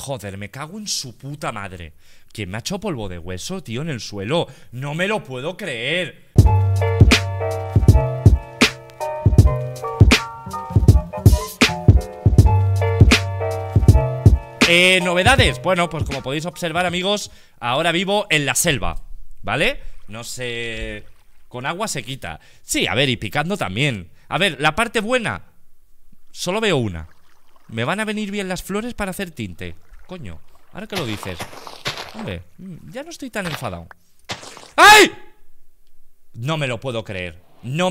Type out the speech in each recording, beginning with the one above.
Joder, me cago en su puta madre. ¿Quién me ha hecho polvo de hueso, tío, en el suelo? No me lo puedo creer. Novedades. Bueno, pues como podéis observar, amigos, ahora vivo en la selva, ¿vale? No sé... Con agua se quita. Sí, a ver, y picando también. A ver, la parte buena, solo veo una. Me van a venir bien las flores para hacer tinte. Coño, ahora que lo dices. Hombre, ya no estoy tan enfadado. ¡Ay! No me lo puedo creer. No...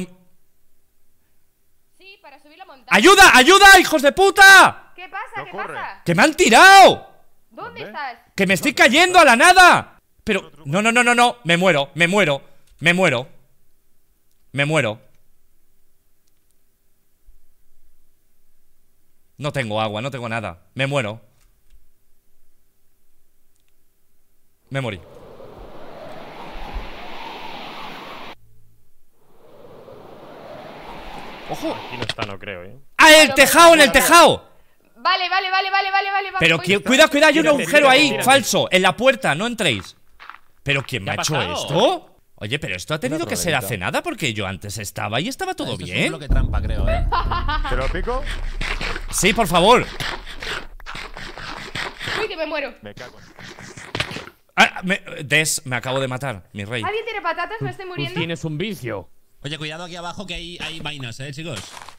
Sí, para subir la montaña. ¡Ayuda! ¡Ayuda, hijos de puta! ¿Qué pasa? ¿Qué pasa? ¡Que me han tirado! ¿Dónde estás? ¡Que me estoy cayendo a la nada! Pero... No, no, no, no, no. Me muero, me muero. Me muero. Me muero. No tengo agua, no tengo nada. Me muero. Me morí. ¡Ojo! Aquí no está, no creo, ¡Ah, el tejado, en el tejado! Vale. Pero voy. cuidado, hay un agujero ahí, tírate. falso. En la puerta, no entréis. ¿Pero quién me ha ¿Qué ha hecho pasado? esto? Oye, pero esto ha tenido que ser problemita. hace nada, porque yo antes estaba y estaba todo Esto es un bien. bloque trampa, creo, ¿Te lo pico? Sí, por favor. Uy, que me muero. Me cago en... Me acabo de matar, mi rey. ¿Alguien tiene patatas? ¿Me estoy Tú muriendo? tienes un vicio. Oye, cuidado aquí abajo que hay vainas, chicos.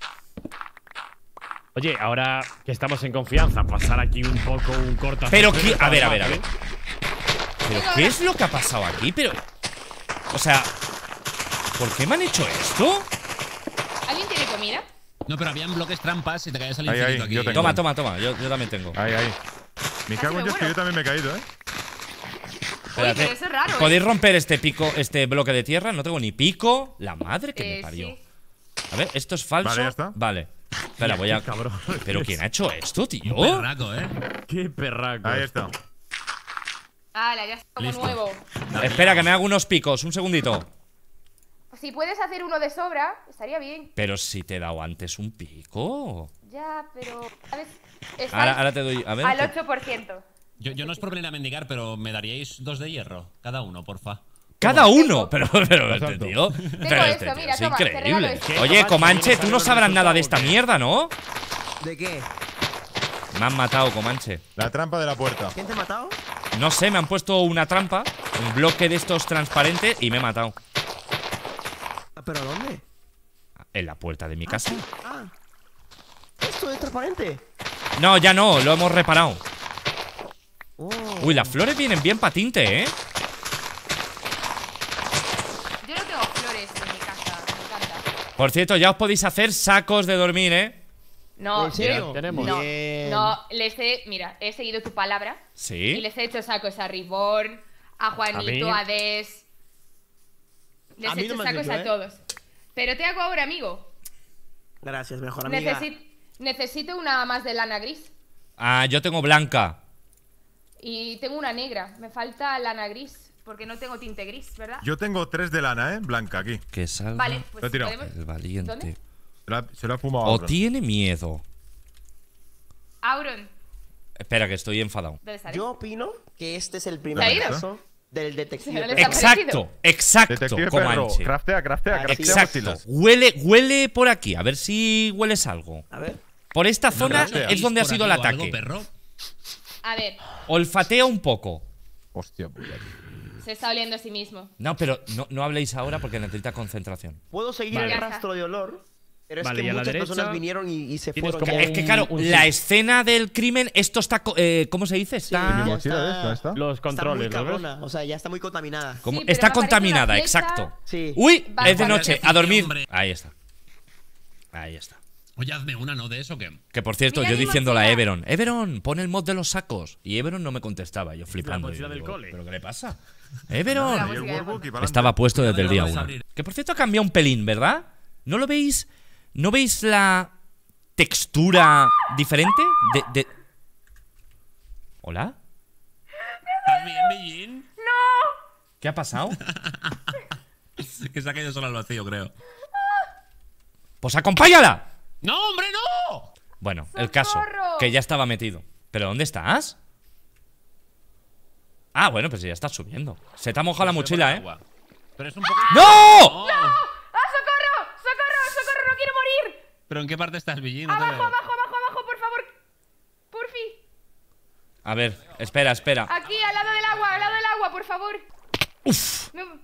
Oye, ahora que estamos en confianza, pasar aquí un poco un corto. Pero qué... A ver. ¿Pero qué es lo que ha pasado aquí? Pero... O sea... ¿Por qué me han hecho esto? ¿Alguien tiene comida? No, pero habían bloques trampas y te caías al Ahí, infinito ahí, aquí. yo tengo. Toma. Yo también tengo. Ahí. Me cago en Dios, que yo también me he caído, Oye, pero eso es raro, ¿Podéis romper este bloque de tierra? No tengo ni pico. La madre que me parió. Sí. A ver, ¿esto es falso? Vale, ya está. Vale. Espera, voy a... Cabrón. ¿Pero quién ha hecho esto, tío? Un perraco, Qué perraco. Ahí está. ¡Hala, ya está como Listo. nuevo! Espera, que me hago unos picos. Un segundito. Si puedes hacer uno de sobra, estaría bien. Pero si te he dado antes un pico. Ya, pero... ¿Sabes? Estás Ahora te doy... A ver. al 8%. Yo no es por venir a mendigar, pero me daríais 2 de hierro. Cada uno, porfa. Cada uno. Pero este Exacto. tío... Pero este esto, tío mira, es toma, te increíble. regalo esto. Oye, Comanche, tú no sabrás nada de esta mierda, ¿no? ¿De qué? Me han matado, Comanche. La trampa de la puerta. ¿Quién te ha matado? No sé, me han puesto una trampa, un bloque de estos transparentes y me he matado. ¿Pero dónde? En la puerta de mi casa. Ah. ¿Esto es transparente? No, ya no, lo hemos reparado. Oh. Uy, las flores vienen bien pa' tinte, ¿eh? Yo no tengo flores en mi casa, me encanta. Por cierto, ya os podéis hacer sacos de dormir, ¿eh? No, ¿En serio? Tenemos. No, Bien. no, mira, he seguido tu palabra y Sí. les he hecho sacos a Reborn, a Juanito, ¿A mí? a Des. Les A he mí hecho no me has sacos dicho, a ¿eh? todos. Pero te hago ahora, amigo. Gracias, mejor amiga. Necesito una más de lana gris. Ah, yo tengo blanca. Y tengo una negra. Me falta lana gris. Porque no tengo tinte gris, ¿verdad? Yo tengo 3 de lana, blanca aquí. Que salga Vale, Lo he pues tirado. podemos... el valiente. ¿Dónde? Se lo ha fumado a O otro. tiene miedo. Auron, Espera, que estoy enfadado. ¿dónde estaré? Yo opino que este es el ¿Se ha primer ido? caso del detective. Se le perro. está- Exacto, Detective perro. Comanche. Craftea Exacto. mochilas. Huele por aquí, a ver si hueles algo. A ver. Por esta ¿No zona craftea. es donde ha por sido aquí el o algo, ataque. perro? A ver, Olfatea un poco. Hostia puta. se está oliendo a sí mismo. No, pero no habléis ahora porque necesita concentración. Puedo seguir Vale. el rastro de olor, pero es Vale, y que a la muchas derecha personas vinieron y se tienes fueron. como ya. Es que claro, un la sí. escena del crimen, esto está... ¿Cómo se dice? Sí, Está... Mi ya mochila de esta, ¿está? Los Está muy controles, ¿lo ves? cabrona, o sea, ya está muy contaminada. ¿Cómo? Sí, pero Está me aparece contaminada, una flecha. exacto. Sí. Uy, Vale, es de vale, noche, vale. a dormir. Hombre. Ahí está. Ahí está. Oye, hazme una, ¿no? De eso que. Que por cierto, Mira yo mi diciéndole a mochila. Everon, pon el mod de los sacos. Y Everon no me contestaba, yo flipando. mochila Yo del digo, cole. ¿pero qué le pasa? Y Everon. el workbook y para Estaba puesto desde el día Vamos a 1. abrir. Que por cierto ha cambiado un pelín, ¿verdad? ¿No lo veis? ¿No veis la textura diferente? ¿Hola? ¿Estás bien, Billín? ¿Qué ha pasado? Que se ha caído solo al vacío, creo. ¡Pues acompáñala! ¡No, hombre, no! Bueno, el caso, ¡Socorro! que ya estaba metido. ¿Pero dónde estás? Ah, bueno, pues ya estás subiendo. Se te ha mojado la mochila, ¿eh? Agua. Pero es un poco. ¡No! ¡No! ¡Ah, socorro! ¡Socorro! ¡Socorro! ¡No quiero morir! ¿Pero en qué parte estás, Villín? No te Abajo, veo. abajo, abajo, abajo, por favor. Porfi. A ver, espera, espera. Aquí, al lado del agua, por favor. Uf. No.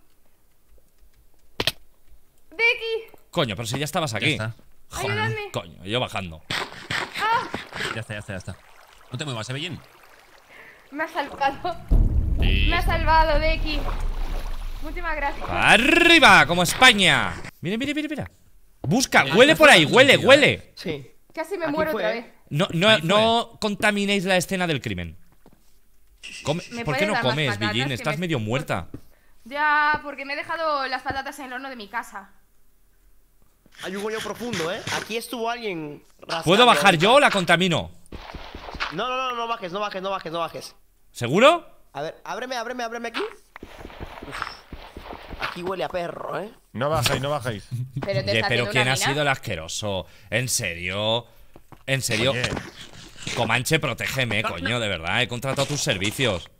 Deki. Coño, pero si ya estabas aquí. Ya está. Joder, Ayúdame. coño, yo bajando. ¡Ah! Ya está, ya está, ya está. No te muevas, Villín. Me ha salvado. Sí. Me ha salvado, Deki. Muchísimas gracias. ¡Arriba! Como España. Mira, mira, mira, mira. Busca, Mira, huele está por ahí, fácil, huele, tío, huele. Sí. Casi me Aquí muero fue, otra ¿eh? vez. No contaminéis la escena del crimen. ¿Me ¿Por qué puedes no dar más comes, patatas? Villín? Que Estás me- medio muerta. Ya, porque me he dejado las patatas en el horno de mi casa. Hay un hoyo profundo, ¿eh? Aquí estuvo alguien rascando. ¿Puedo bajar yo o la contamino? No bajes, no bajes, no bajes, no bajes. ¿Seguro? A ver, ábreme aquí. Uf. Aquí huele a perro, ¿eh? No bajéis, no bajéis. Pero te Oye, está pero haciendo ¿quién una ha mina. sido el asqueroso? ¿En serio? ¿En serio? Oye, Comanche, protégeme, coño, de verdad. He contratado tus servicios.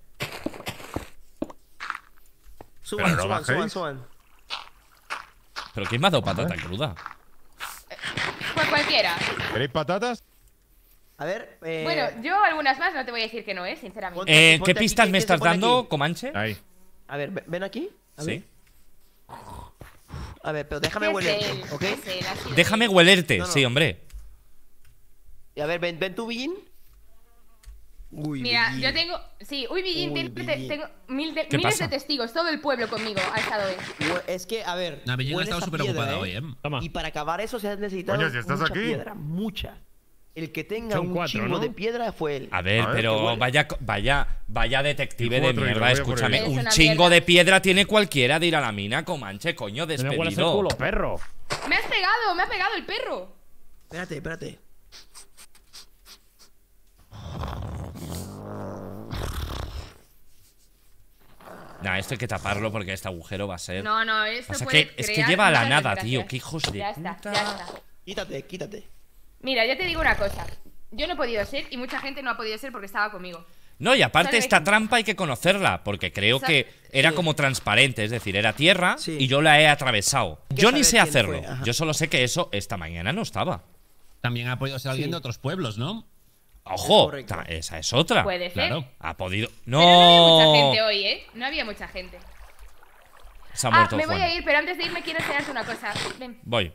Suban, Pero no suban, suban, bajéis. suban. ¿Pero quién me ha dado patata cruda? Pues cualquiera. ¿queréis patatas? A ver, Bueno, yo algunas más no te voy a decir que no, sinceramente. Ponte- ¿Qué ponte aquí, pistas ¿quién me se estás pone dando, aquí? Comanche? Ahí. A ver, ven aquí. A ver. Sí. A ver, pero déjame ¿Qué es hueler, él? ¿ok? ¿Qué es él? Ha sido Déjame él. huelerte, No, no. sí, hombre. Y a ver, ven tú, Billín. Uy, Mira, Billín. yo tengo. Sí, uy, Billín, Uy, Billín. tengo miles pasa? de testigos. Todo el pueblo conmigo ha estado hoy. Es que, a ver. Nah, Villín ha huele estado esa súper piedra, ocupada hoy, ¿eh? Toma. Y para acabar eso se ha necesitado Coño, si estás mucha aquí. piedra, mucha. El que tenga Son un 4, chingo ¿no? de piedra fue él. A ver, A ver, qué pero huele. vaya detective Y de cuatro, y mierda, lo voy a poner escúchame. ahí. Es Un una chingo mierda. de piedra tiene cualquiera de ir a la mina, Comanche, coño, No me hueles el despedido. culo, perro. Me ha pegado el perro. Espérate. Nah, esto hay que taparlo porque este agujero va a ser. No, esto Pasa puede que es que crear lleva a la muchas nada, desgracias. tío. Qué hijos de Ya está, puta. ya está. Quítate. Mira, yo te digo una cosa. Yo no he podido ser y mucha gente no ha podido ser porque estaba conmigo. No, y aparte ¿Sabes? esta trampa hay que conocerla, porque creo que era Sí. como transparente, es decir, era tierra Sí. y yo la he atravesado. Hay que Yo ni saber sé quién hacerlo. fue, ajá. Yo solo sé que eso esta mañana no estaba. También ha podido ser alguien Sí. de otros pueblos, ¿no? Ojo, correcto. esa es otra. Puede ser. Claro. Ha podido. Pero no había mucha ¡No! gente hoy, No había mucha gente. Se ha muerto me Juan. voy a ir, pero antes de irme quiero enseñarte una cosa. Ven. Voy.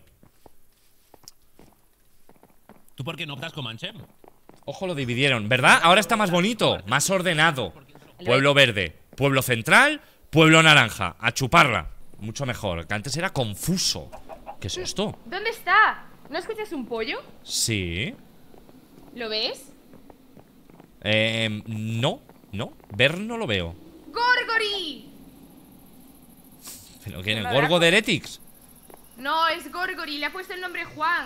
¿Tú por qué no optas, Comanche? Ojo, lo dividieron, ¿verdad? Ahora está más bonito, más ordenado. Pueblo verde, pueblo central, pueblo naranja. A chuparla. Mucho mejor, que antes era confuso. ¿Qué es esto? ¿Dónde está? ¿No escuchas un pollo? Sí. ¿Lo ves? No. Ver no lo veo. ¡Gorgori! ¿Pero quién es? ¿No ¿Gorgo habrá? de Heretics? No, es Gorgori, le ha puesto el nombre Juan.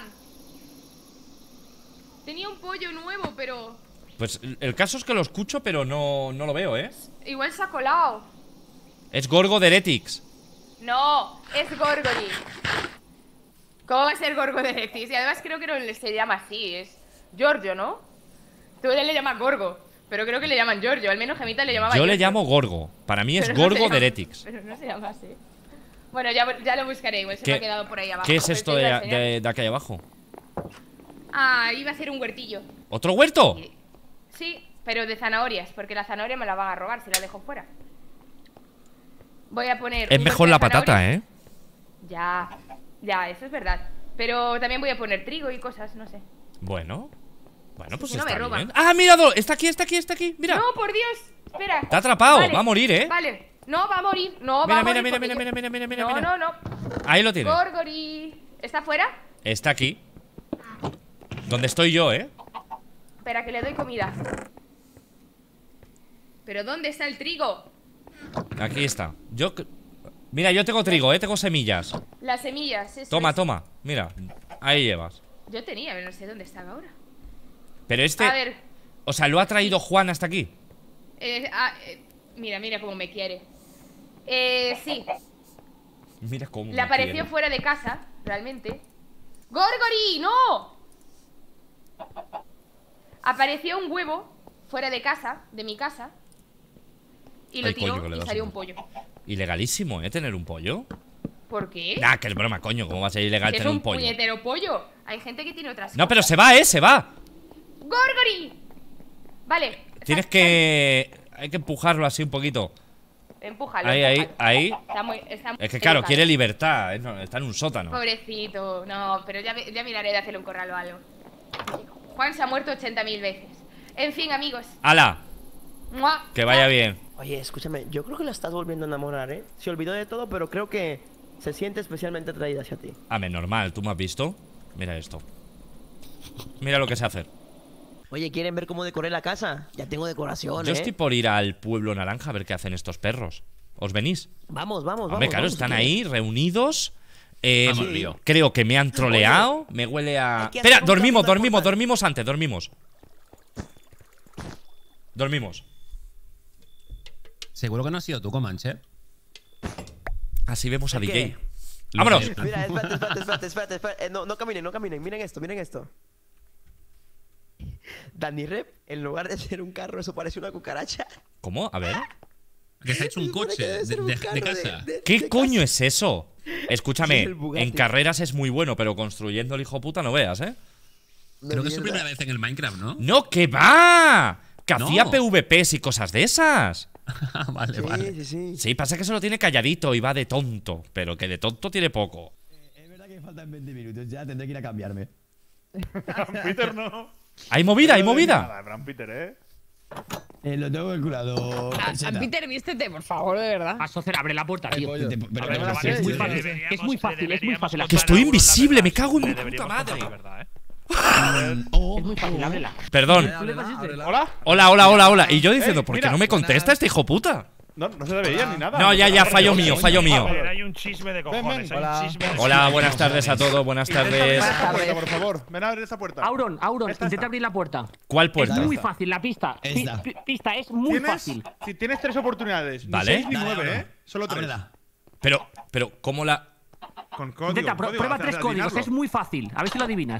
Tenía un pollo nuevo, pero Pues el caso es que lo escucho, pero no lo veo, ¿eh? igual se ha colado. Es Gorgo de Heretics. No, es Gorgori. ¿Cómo va a ser Gorgo de Rectis? Y además creo que no se llama así, es Giorgio, ¿no? Tú le llamas Gorgo, pero creo que le llaman Giorgio. Al menos Gemita le llamaba Yo le Giorgio. llamo Gorgo. Para mí es Pero no se Gorgo llama- de Heretics. Pero no se llama así. Bueno, ya lo buscaré, igual se me ha quedado por ahí abajo. ¿Qué es pero esto te de, iba a enseñar. de aquí abajo? Ah, iba a hacer un huertillo. ¿Otro huerto? Sí, pero de zanahorias, porque la zanahoria me la van a robar si la dejo fuera. Voy a poner. Es un mejor huerto la de patata, zanahorias. ¿eh? Ya, eso es verdad. Pero también voy a poner trigo y cosas, no sé. Bueno, pues si no me está roban. bien. ¡Ah, míralo! Está aquí, mira. No, por Dios, espera. Está atrapado, va a morir, ¿eh? Vale, no, va a morir, no, Mira, va a mira, morir. mira, porque mira, mira, mira, no, mira. no. Ahí lo tienes. Gorgori. ¿Está fuera? Está aquí. Donde estoy yo, ¿eh? Espera, que le doy comida. ¿Pero dónde está el trigo? Aquí está. Mira, yo tengo trigo, ¿eh? Tengo semillas. Las semillas, eso Toma, es. toma. Mira, ahí llevas. Yo tenía, pero no sé dónde están ahora. Pero este... A ver, O sea, ¿lo ha traído Juan hasta aquí? mira cómo me quiere. Sí, Mira cómo le me apareció quiere. fuera de casa, realmente. ¡Gorgori! ¡No! Apareció un huevo fuera de casa, de mi casa. Y lo Ay, tiró coño, que le y das salió un- un pollo. Ilegalísimo, tener un pollo. ¿Por qué? Nah, que es broma, coño. ¿Cómo va a ser ilegal Es tener un un pollo? puñetero pollo. Hay gente que tiene otras No, pero cosas. se va, se va. ¡Gorgori! Vale. Tienes que. Hay que empujarlo así un poquito. Empújalo. Ahí, ahí, empújalo. ahí. Está muy Es que claro, delicado. quiere libertad. Está en un sótano. Pobrecito. No, pero ya miraré de hacerle un corral o algo. Juan se ha muerto 80.000 veces. En fin, amigos. ¡Hala! ¡Mua! Que vaya bien. Oye, escúchame, yo creo que la estás volviendo a enamorar, ¿eh? Se olvidó de todo, pero creo que se siente especialmente atraída hacia ti. Ame, normal, ¿tú me has visto? Mira esto. Mira lo que sé hacer. Oye, ¿quieren ver cómo decoré la casa? Ya tengo decoración, Yo estoy por ir al pueblo naranja a ver qué hacen estos perros. ¿Os venís? Vamos, vamos, Hombre, vamos. claro, vamos, están si quieres. ahí reunidos. Vamos, lío. Creo que me han troleado. Me huele a. hay que Espera, hacer un dormimos, cambio dormimos, total. dormimos antes, dormimos. Dormimos. Seguro que no has sido tú, Comanche. Así vemos a ¿El DJ. qué? ¡Vámonos! Mira, espérate. No caminen. Miren esto. Danny Rep, en lugar de ser un carro, eso parece una cucaracha. ¿Cómo? A ver. Que se ha hecho un Supone coche que debe ser un de carro casa. ¿Qué de coño casa. es eso? Escúchame, Es el Bugatti. en carreras es muy bueno, pero construyendo el hijo puta no veas, ¿eh? Creo que es su mierda. primera vez en el Minecraft, ¿no? ¡No, que va! Que No. hacía PvPs y cosas de esas. Vale, vale. Sí. Sí, pasa que se lo tiene calladito y va de tonto. Pero que de tonto tiene poco. Es verdad que me faltan 20 minutos, ya tendré que ir a cambiarme. Peter no. ¿Hay movida? ¿Hay movida? Nada, Bran Peter, Lo tengo calculado. Peseta. Peter, vístete, por favor, de verdad. Socer, abre la puerta, tío. Pollo. Pero A ver, pero vale, sí, Es muy sí, fácil, sí. es muy fácil, es muy fácil. Que estoy invisible, me cago en mi Le puta deberíamos madre. contar la verdad, Oh, Es muy fácil, ábrela. Perdón. ¿Hola? Hola. Y yo diciendo, ¿por qué mira, no me contesta este hijo puta? No se debería ni nada. No, ya, fallo mío. Hay un chisme de cojones. Ven. Hay un chisme de Hola, buenas tardes a todos, buenas Intenta abrir tardes. esta puerta, por favor. Ven a abrir esta puerta. Auron, Esta intenta está. abrir la puerta. ¿Cuál Es puerta? muy fácil, la pista. Esta. Pista, es muy ¿Tienes? fácil. Si tienes 3 oportunidades. Ni Vale. 6 ni Dale, 9, ábrelo. Solo 3. Ábrela. Pero, ¿cómo la...? Con código. Intenta, prueba 3 códigos, es muy fácil. A ver si lo adivinas.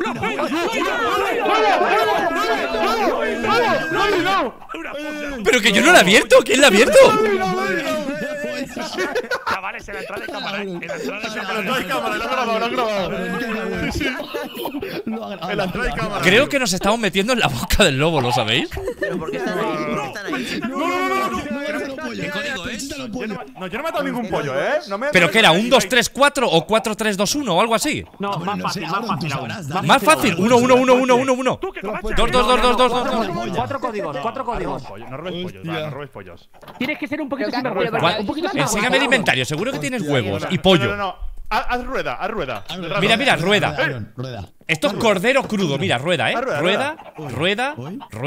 ¡Pero que yo no la he abierto! ¿Quién la ha abierto? Chavales, en la entrada de cámara, En la entrada de cámara. No hay cámara, lo he grabado, lo he grabado. En la entrada hay cámara. Creo que nos estamos metiendo en la boca del lobo, ¿lo sabéis? ¿Pero por qué están ahí? ¿Por qué están ahí? ¿Qué código es? No, yo no he matado ningún pollo, ¿eh? No me ¿Pero qué era? ¿Un 2, 3, 4 o 4, 3, 2, 1 o algo así? No, Hombre, más no fácil, sé, más Auron, fácil. tú Auron. sabrás, Más fácil. 1, 1, 1, 1, 1, 1. Tú, que Comanche. 2, 2, 2, 2, 2, 2, 2. 4 códigos, 4 códigos. No robes pollos, va, no robes pollos. Tienes que ser un poquito Pero, sinvergüenza. pero, Un poquito Enséñame el sinvergüenza. inventario, seguro que tienes huevos y No, pollo. no. Haz rueda. Ábrela. Mira, rueda. Auron, rueda. Esto es cordero crudo, mira, rueda, ¿eh? Ah, rueda, Rueda.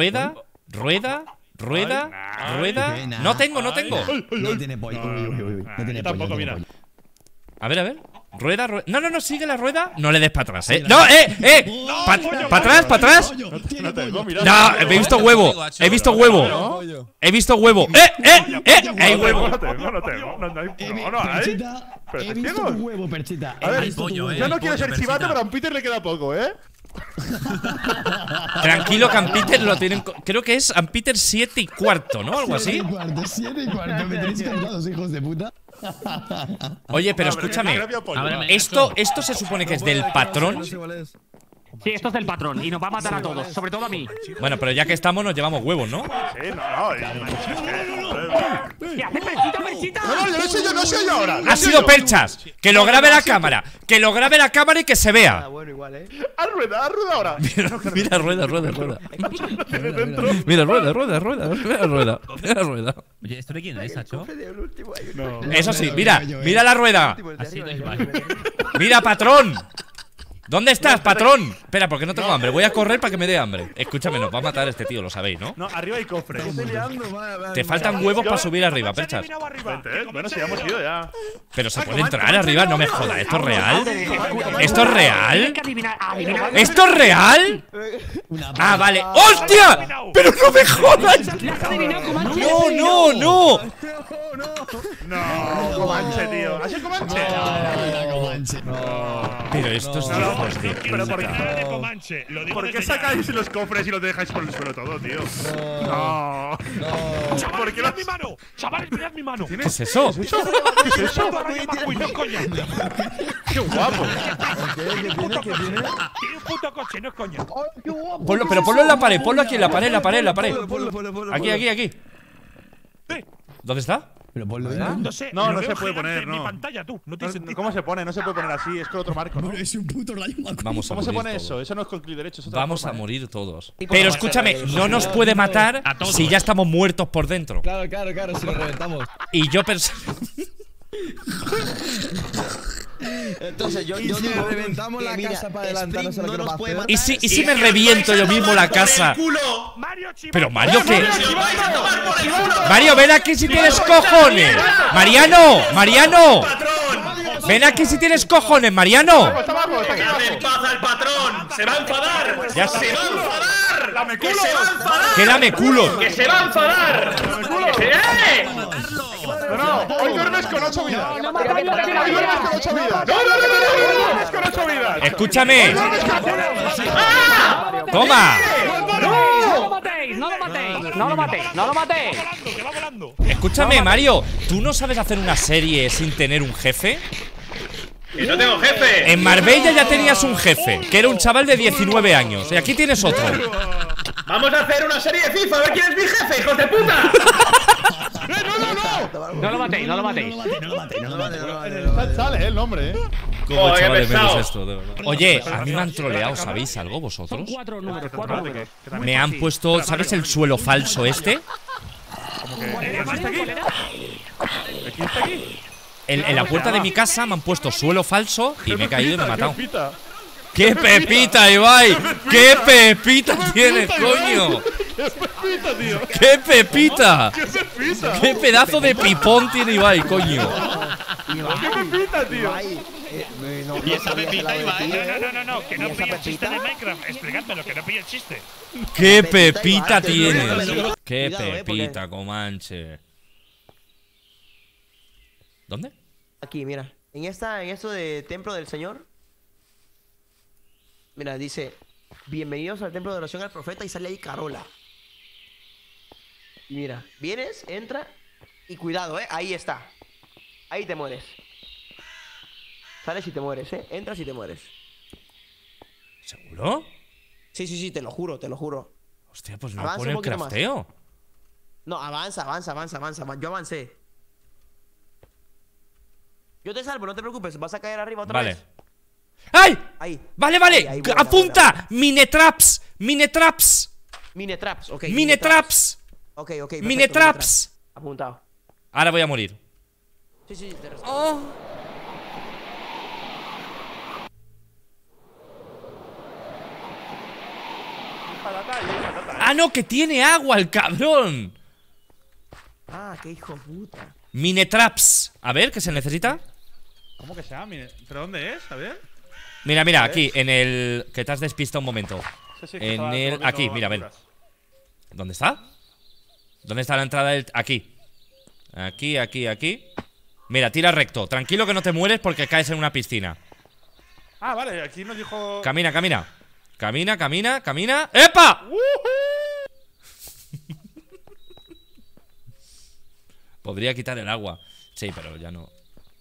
No tengo. No tiene pollo. Uy. No tiene pollo. tampoco, no tiene mira. pollo. A ver. Rueda. No, sigue la rueda. No le des para atrás, ¿eh? ¡No, ¡Para atrás! No tengo, mira. No, he visto huevo. He visto huevo. ¡Hay huevo! No tengo. No hay. Perchita, Pero he estáis visto ciegos. tu huevo, Perchita. A ver, Hay pollo, yo no hay quiero pollo, ser chivato, Perchita. pero a un Peter le queda poco, ¿eh? Tranquilo, que a Peter lo tienen. Creo que es Peter 7 y cuarto, ¿no? Algo así. 7 y cuarto. Me tenéis cargados, hijos de puta. Oye, pero No, pero escúchame. que no había pollo. Ábreme. Esto se supone que es del patrón. Sí, esto es del patrón y nos va a matar a todos, sobre todo a mí. Bueno, pero ya que estamos, nos llevamos huevos, ¿no? Sí, no. ¿Qué hace Perchita? No, yo no soy yo ahora. no Ha soy sido yo. Perchas. Que lo grabe la cámara. Que lo grabe la cámara y que se Ah, vea. bueno, igual, ¿eh? Haz rueda ahora. Mira, rueda. Mira, rueda. Oye, ¿esto de quién es, Sacho? El último, hay un- No. Eso sí, mira la rueda. último, el de Así arriba, no el de iba. arriba. Mira, patrón. ¿Dónde estás, patrón? Espera, porque no tengo hambre. Voy a correr para que me dé hambre. Escúchame, nos va a matar este tío, lo sabéis, ¿no? No, arriba hay cofre. Te faltan huevos para subir arriba, Perchas. Vente, bueno, si ya hemos ido ya. Pero se puede entrar arriba, no me jodas. ¿Esto es real? ¿Esto es real? Tienes que adivinar. ¿Esto es real? Ah, vale. ¡Hostia! ¡Pero no me jodas! No. No, Comanche, tío. ¿Has sido Comanche? Pero esto es No, hijos de pero ¿por puta. qué? De Comanche, lo digo ¿Por qué desde ya. sacáis los cofres y los dejáis por el suelo todo, tío? No. ¿Por qué lo mi mano! ¡Chavales, mirad mi mano! ¿Qué es eso? ¿Qué es eso? ¡No, coña! ¡Qué guapo! Tiene un puto coche, no es coña. Pero ponlo en la pared, ponlo aquí en la pared, la pared. Aquí. ¿Dónde está? Pero ponlo ahí. No sé. No, lo no veo se puede gigante poner, en mi no. pantalla, tú. No tiene sentido. ¿Cómo se pone? No se puede poner así, es con otro marco, ¿no? Bueno, es un puto rayo McQueen. Vamos a ¿Cómo se morir pone eso? todos. Eso no es con clic derecho, es otra Vamos a forma, ¿eh? morir todos. Pero escúchame, no nos puede matar A todos. si ya estamos muertos por dentro. Claro, si lo reventamos. Y yo Entonces, yo Y si digo reventamos la mira, casa para adelantarnos Spring a lo que no nos nos puede hace. matar. ¿Y si me reviento yo mismo la casa? Mario, chivato. Pero Mario, ¿qué? Mario, ven aquí si tienes cojones. Mariano. Ven aquí si tienes cojones, Mariano. Está abajo, está aquí abajo. paz al patrón! ¡Se va a enfadar! Ya ¡Se sé. va a enfadar! ¡Lame ¡Que culo! se va a enfadar! ¡Que lame culo! ¡Que se va a enfadar! ¡Que se No, hoy duermes con 8 vidas. Pero Hoy duermes con 8 vidas. No, duermes con 8 vidas. Escúchame. ¡Toma! ¡No lo matéis! Que va volando. Escúchame, Mario. ¿Tú no sabes hacer una serie sin tener un jefe? ¡Que no tengo jefe! En Marbella ya tenías un jefe, que era un chaval de 19 años. Y aquí tienes otro. ¡Vamos a hacer una serie de FIFA! ¡A ver quién es mi jefe, hijos de puta! No lo matéis. No lo matéis. En el chat sale el nombre, ¿Cómo Joder, echaba de menos pesado. esto, de verdad? Oye, a mí me han troleado, ¿sabéis algo Son vosotros? 4 números. Me han puesto, ¿sabes el suelo falso este? ¿Quién está aquí? En la puerta de mi casa me han puesto suelo falso y me he caído y me he matado. Pepita. ¡Qué pepita, Ibai! ¡Qué pepita tienes, coño! ¡Qué pepita, tío! ¡Qué pepita! ¡Qué pepita! ¡Qué pedazo de pipón tiene Ibai, coño! ¡Qué pepita, tío! Y esa pepita iba, No, que no pilla el chiste de Minecraft. Explicádmelo, que no pilla el chiste. ¡Qué pepita tienes! ¡Qué Cuidado, pepita, Comanche! ¿Dónde? Aquí, mira. En esto de Templo del Señor. Mira, dice: bienvenidos al Templo de Oración al Profeta. Y sale ahí Carola. Y mira, vienes, entra. Y cuidado, ahí está. Ahí te mueres. Sales y te mueres, entras y te mueres. ¿Seguro? Sí, te lo juro. Hostia, pues no Avanza pone un el poquito más. crafteo. No, avanza. Yo avancé. Yo te salvo, no te preocupes. Vas a caer arriba otra Vale. vez. ¡Ay! Ahí. Vale. Ahí, buena, ¡Apunta! ¡Minetraps! Minetraps, ok. ¡Minetraps! Ok, perfecto, ¡Minetraps! Apuntado. Ahora voy a morir. Sí, te respeto. Oh. ¡Ah, no! ¡Que tiene agua el cabrón! Ah, qué hijo de puta. Minetraps. A ver, ¿qué se necesita? ¿Cómo que se llama? ¿Pero dónde es? A ver. Mira, aquí, en el… Que te has despistado un momento. Sí, que En estaba el… volviendo Aquí, mira, ven. aventuras. ¿Dónde está? ¿Dónde está la entrada del… Aquí. Aquí. Mira, tira recto. Tranquilo que no te mueres porque caes en una piscina. Ah, vale, aquí nos dijo… Camina. ¡Epa! Podría quitar el agua. Sí, pero ya no.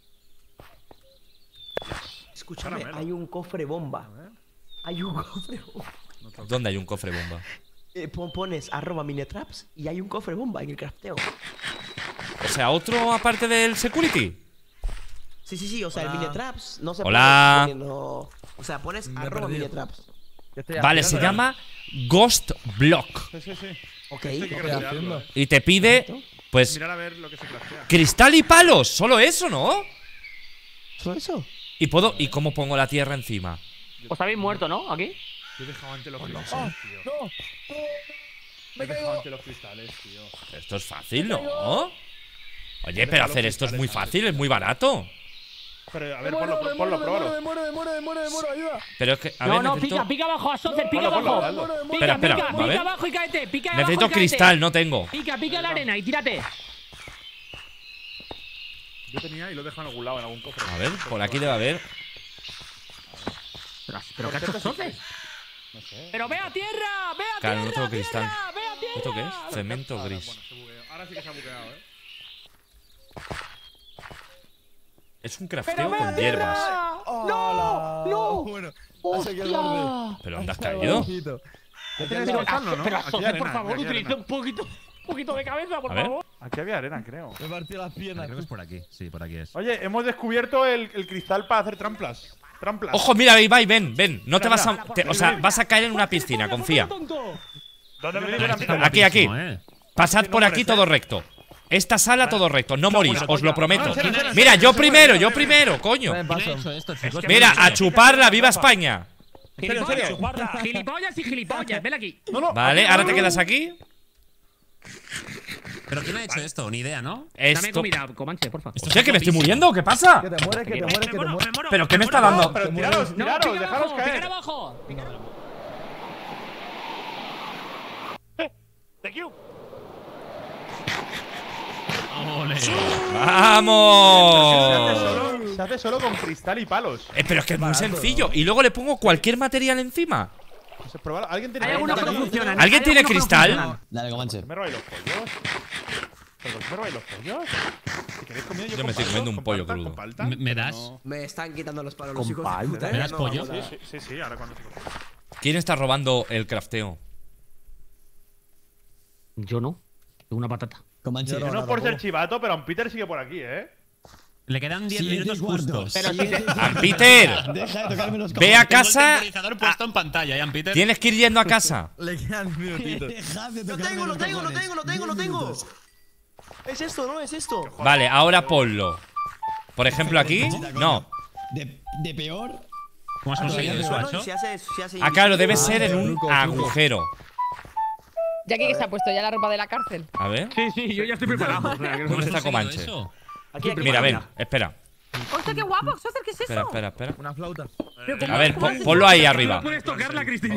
Escúchame, hay un cofre bomba. Hay un cofre bomba. ¿Dónde hay un cofre bomba? Pones @minetraps y hay un cofre bomba en el crafteo. O sea, ¿otro aparte del security? Sí, o sea, el Minetraps no se Hola. pone poniendo… O sea, pones @minetraps. Vale, se llama Ghost Block. Sí. Ok. Hay que craftearlo. Y te pide, pues, Mirar a ver lo que se craftea. cristal y palos. Solo eso, ¿no? ¿Solo eso? ¿Y cómo pongo la tierra encima? Os habéis muerto, ¿no? Aquí. Yo he dejado ante los cristales, tío. Me he dejado ante los cristales, tío. Esto es fácil, ¿no? Oye, pero hacer esto es muy fácil, es muy barato. Pero, a ver, ponlo, pruébalo. ayuda. Pero es que, a ver, necesito… pica abajo, Asocer, pica Ponlo, abajo. Espera, a ver. Pica abajo y cáete, pica abajo y Necesito cáete. cristal, no tengo. Pica la arena y tírate. Yo tenía y lo he dejado en algún lado, en algún cofre. A ver, por aquí debe haber. Pero ¿qué ha hecho Asocer? Pero ve a tierra, Claro, no tengo tierra, cristal. ve a tierra. ¿Esto qué es? Cemento gris. Ahora sí que se ha buqueado, Es un crafteo con hierbas. ¡No! ¡No! Bueno, hace que el borde. ¿Pero dónde has caído? Pero José, por favor, utiliza un poquito de cabeza, por favor. Aquí había arena, creo. Me partió las piernas. Creo que es por aquí. Sí, por aquí es. Oye, hemos descubierto el cristal para hacer trampas. Ojo, mira, Ibai, ven. No te vas a. O sea, vas a caer en una piscina, confía. ¿Dónde me Aquí. Pasad por aquí todo recto. Esta sala todo recto, no morís, os lo prometo. Mira, yo primero, coño. Mira, a chuparla, viva España. Gilipollas y gilipollas, ven aquí. Vale, ahora te quedas aquí. ¿Pero quién ha hecho esto? Ni idea, ¿no? Dame Esto. comida, Comanche, porfa. Hostia, que me estoy muriendo, ¿qué pasa? Que te mueres, que te mueres, que te mueres. ¿Pero qué me está dando? Pero tiraros, dejaros caer. abajo. Thank you. ¡Vamos! Se hace solo con cristal y palos. Pero es que es muy sencillo. Y luego le pongo cualquier material encima. ¿Alguien tiene Hay algunos que no funcionan. ¿Alguien tiene cristal? Dale, Comanche. ¿Me robáis los pollos? ¿Me robáis los pollos? Si queréis comida, Yo me estoy comiendo un pollo crudo. ¿Me das? Me están quitando los palos Con los hijos de pal, puta, ¿me das no, pollo? vamos a- Sí, ahora cuando se lo ¿Quién está robando el crafteo? Yo no. Tengo una patata. Comanche. Yo no por ser chivato, pero Peter sigue por aquí, Le quedan 10 minutos justos. Peter, Deja de tocarme los ve a Tengo el casa. temporizador puesto en pantalla, Ian Peter. Tienes que ir yendo a casa. Le quedan minutitos. Dejad de Lo tocarme tengo, lo los tengo, lo cojones. tengo, lo tengo, lo 10 tengo. minutos. Es esto, ¿no? Es esto. Vale, ahora ponlo. Por ejemplo, aquí. No. De peor. ¿Cómo has conseguido eso, Bueno, Acho? se hace Ah, claro, debe ser en un truco. agujero. Ya que se ha puesto ya la ropa de la cárcel. A ver. Sí, yo ya estoy preparado. ¿Dónde está ¿Conseguido Comanche? eso? Aquí, aquí. Mira, ven, espera. ¡Hostia, qué guapo! ¡Soster, qué es eso! Espera. Una flauta. A ver, ponlo ahí arriba. No puedes tocarla, Cristina.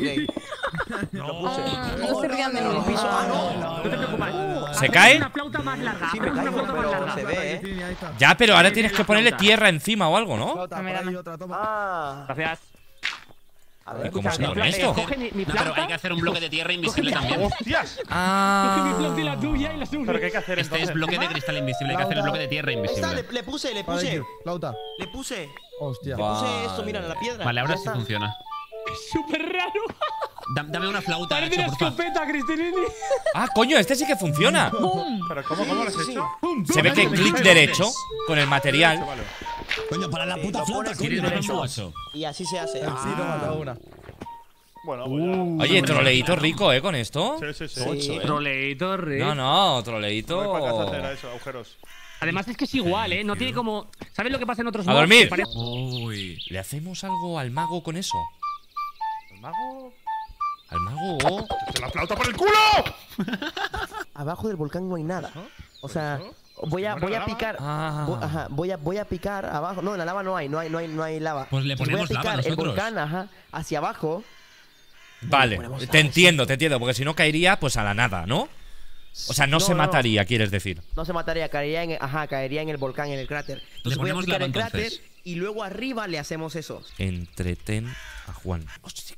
Ok. No se rían de mí. Piso. Ah, no. No te preocupes. ¿Se cae? Una flauta más larga. Sí, me Una caigo, flauta más pero larga. se ve, Ahí está. Ya, pero ahora tienes que ponerle tierra encima o algo, ¿no? Flauta, por ahí otra, toma. Ah. Gracias. A ¿Y ver, cómo se pone Coge esto? mi No, pero flauta. hay que hacer un bloque de tierra invisible también. ¡Hostias! Coge mi Ah. flauta y la tuya y la suya. ¿Pero qué hay que hacer Este entonces? es bloque de cristal invisible, hay que hacer el bloque de tierra ahí está, invisible. le puse, Para aquí, flauta. le puse. Hostia. Va. Puse esto, mira, en la piedra. Vale, ahora Ya sí está. funciona. Súper raro. Dame una flauta, Parece Acho, una por favor. escopeta, Cristinini. Ah, coño, este sí que funciona. ¿Pero cómo lo has hecho? Se ve que clic derecho con el material. Vale. Coño, para la puta flauta, ¿Quieres coño. más bambú, Acho? Y así se hace. Sí, toma, da una. Bueno, pues Oye, troleíto rico, con esto. sí. Sí. Troleito, rey. No, ¿Para qué hacer troleíto. eso? Agujeros. Además es que es igual, ¿eh? No tiene como… ¿Sabes lo que pasa en otros A mods? dormir. Que parece- Uy. ¿Le hacemos algo al mago con eso? ¿El mago? ¿Al mago? ¡Se la flauta por el culo! Abajo del volcán no hay nada. O sea, voy a picar. Ah. Voy a picar abajo. No, en la lava no hay lava. Pues le Entonces voy a ponemos lava picar el nosotros. volcán, hacia abajo. Vale, te entiendo, porque si no caería pues a la nada, ¿no? O sea, no se mataría, quieres decir. No se mataría, caería en el volcán, en el cráter. Entonces voy a ponemos picar lava, el cráter entonces. y luego arriba le hacemos eso. Entretén a Juan. Hostia,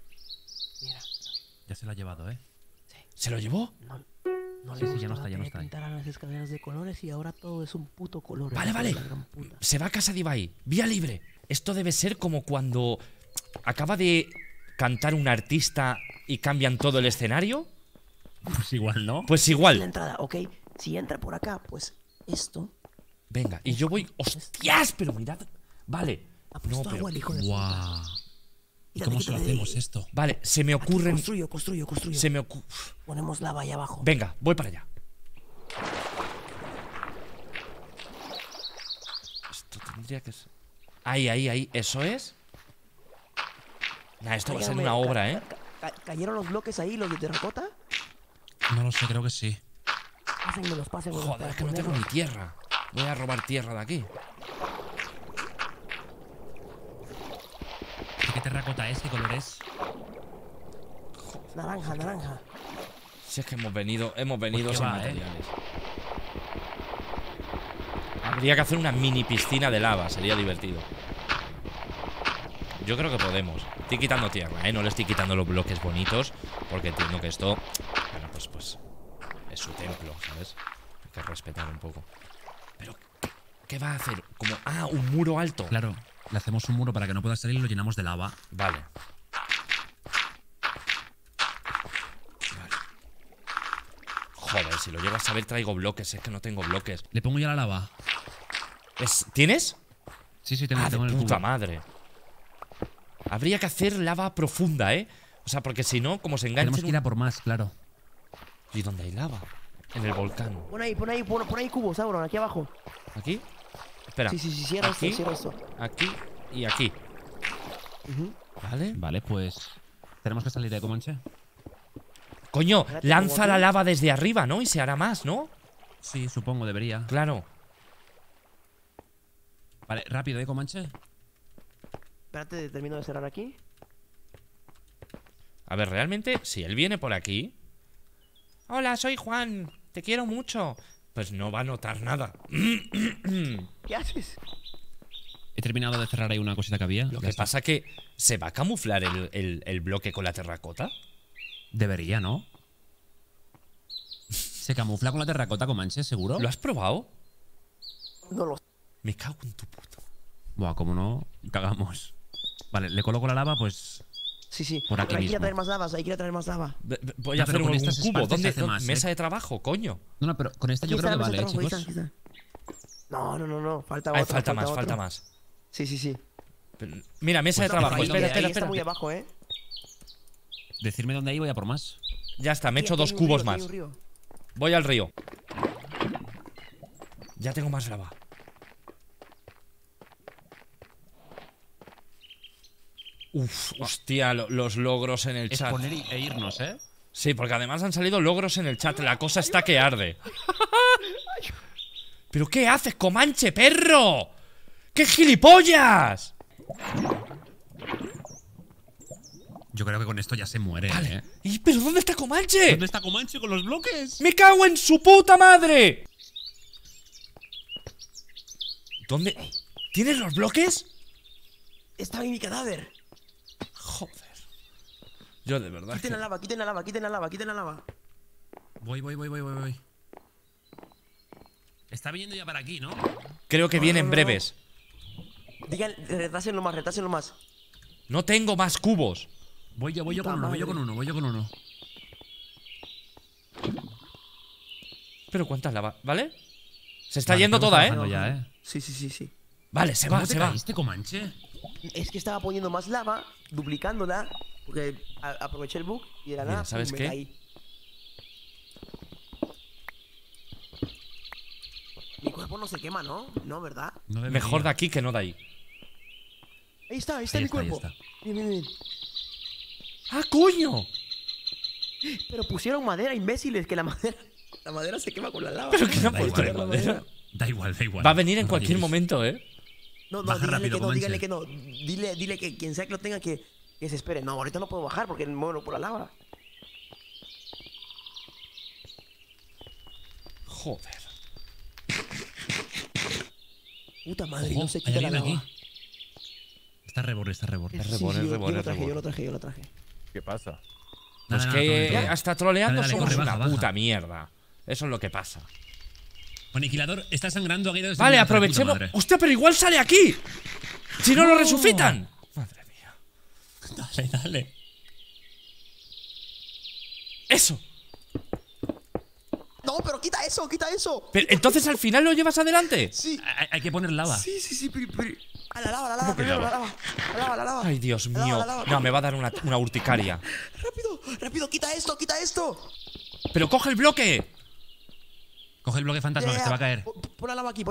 Ya se lo ha llevado, ¿eh? ¿se lo llevó? No Sí, ya no está, ya no está ahí. pintar a las escaleras de colores y ahora todo es un puto color. Vale. Se va a casa de Ibai. Vía libre. Esto debe ser como cuando acaba de cantar un artista y cambian todo el escenario. Pues igual, ¿no? Pues La igual. entrada, ok. Si entra por acá, pues esto. Venga, y yo voy. ¡Hostias! Pero mirad. Vale. Ha puesto No, pero. agua el hijo de Guau. ¿Y Quítate, cómo se lo quítate. hacemos esto? Vale, se me Aquí, ocurren. construyo. Se me ocurre. Ponemos lava ahí abajo. Venga, voy para allá. Esto tendría que ser. Ahí. ¿Eso es? Nah, esto va a ser una obra, ¿eh? ¿Cayeron los bloques ahí, los de terracota? No lo sé, creo que sí. Pásenmelos. Joder, es que no tengo ni tierra. Voy a robar tierra de aquí. ¿Qué terracota es? ¿Qué color es? Naranja. Si es que hemos venido Pues sin qué va, materiales. Habría que hacer una mini piscina de lava, sería divertido. Yo creo que podemos. Estoy quitando tierra, ¿eh? No le estoy quitando los bloques bonitos, porque entiendo que esto… Bueno, pues… Eso. su templo, ¿sabes? Hay que respetar un poco. Pero, ¿qué va a hacer? Como, un muro alto. Claro, le hacemos un muro para que no pueda salir y lo llenamos de lava. Vale. Joder, si lo llego a saber traigo bloques. Es que no tengo bloques. Le pongo ya la lava. ¿Tienes? Sí, tengo de el puta cubo. madre. Habría que hacer lava profunda, ¿eh? O sea, porque si no, como se engancha. Tenemos que ir a por más, claro. ¿Y dónde hay lava? En el volcán. Pon ahí cubos, Sauron, aquí abajo. ¿Aquí? Espera. Sí, cierra aquí, esto. Aquí y aquí. ¿Vale? Vale, pues tenemos que salir de Comanche. Coño, Espérate, lanza ¿cómo la aquí? lava desde arriba, ¿no? Y se hará más, ¿no? Sí, supongo, debería. Claro. Vale, rápido, Comanche. Espérate, termino de cerrar aquí. A ver, realmente, si él viene por aquí. Hola, soy Juan. Te quiero mucho. Pues no va a notar nada. ¿Qué haces? He terminado de cerrar ahí una cosita que había. Lo que pasa que ¿se va a camuflar el bloque con la terracota? Debería, ¿no? ¿Se camufla con la terracota, Comanche, seguro? ¿Lo has probado? No lo sé. Me cago en tu puta. Buah, como no, cagamos. Vale, le coloco la lava, pues. Sí. Por aquí Pero hay que ir mismo. a traer más lavas, hay que ir a traer más lava. Voy No, a hacer pero con un estas cubo. esparces ¿Dónde? hace más, Mesa de trabajo, coño. No, pero con esta yo Aquí creo que está la vale, mesa de chicos. trabajo, ahí está. No. Falta Ay, otro. falta más. Sí. Mira, mesa de Pues trabajo. ahí, Espera. está muy abajo, Decirme dónde hay, voy a por más. Ya está, me he hecho Aquí hay 2 un cubos río, aquí más. hay un río. Voy al río. Ya tengo más lava. Uf, hostia, los logros en el Es chat. poner e irnos, ¿eh? Sí, porque además han salido logros en el chat. La cosa está que arde. ¿Pero qué haces, Comanche, perro? ¡Qué gilipollas! Yo creo que con esto ya se muere, ¿eh? ¿Y pero dónde está Comanche? ¿Dónde está Comanche con los bloques? ¡Me cago en su puta madre! ¿Dónde? ¿Tienes los bloques? Está en mi cadáver. Joder. Yo de verdad. Quiten la lava. Voy. Está viniendo ya para aquí, ¿no? Creo que viene en breves. Digan, retásenlo más. No tengo más cubos. Voy yo con uno. Pero cuántas lava, ¿vale? Se está Vale, yendo creo que toda, está ¿eh? bajando ya, ¿eh? Sí. Vale, se ¿Cómo va, te se va. caíste, Comanche? Es que estaba poniendo más lava, duplicándola, porque aproveché el bug y de la Mira, nada ¿sabes me qué? caí. Mi cuerpo no se quema, ¿no? No, ¿verdad? No debería. Mejor de aquí que no de ahí. Ahí está Ahí mi está, cuerpo. ahí está. Bien. ¡Ah, coño! Pero pusieron madera, imbéciles, que la madera se quema con la lava. ¿Pero quién ha Da puesto igual, la madera? Da igual. Va a venir en No cualquier rayéis. momento, ¿eh? No, Baja díganle rápido, que no, Comanche. díganle que no. Dile que quien sea que lo tenga que se espere. No, ahorita no puedo bajar porque me muero por la lava. Joder. Puta madre, Ojo, no se hay quita la alguien lava. aquí. Está reborde. Es rebord, es yo rebord, lo es traje, rebord. yo lo traje. ¿Qué pasa? Pues Nada, que nada, hasta troleando Dale, somos corre, una baja. puta mierda. Eso es lo que pasa. Aniquilador está sangrando aquí. Vale, aprovechemos. ¡Hostia, pero igual sale aquí! ¡Si no lo resucitan! Madre mía. Dale. ¡Eso! No, pero quita eso. Pero, ¿entonces al final lo llevas adelante? Sí. Hay que poner lava. Sí, pero. A la lava, primero la lava. Ay, Dios La lava, mío. la lava. No, me va a dar una urticaria. Rápido, quita esto. ¡Pero coge el bloque! Coge el bloque fantasma que se va a caer. Pon la lava aquí.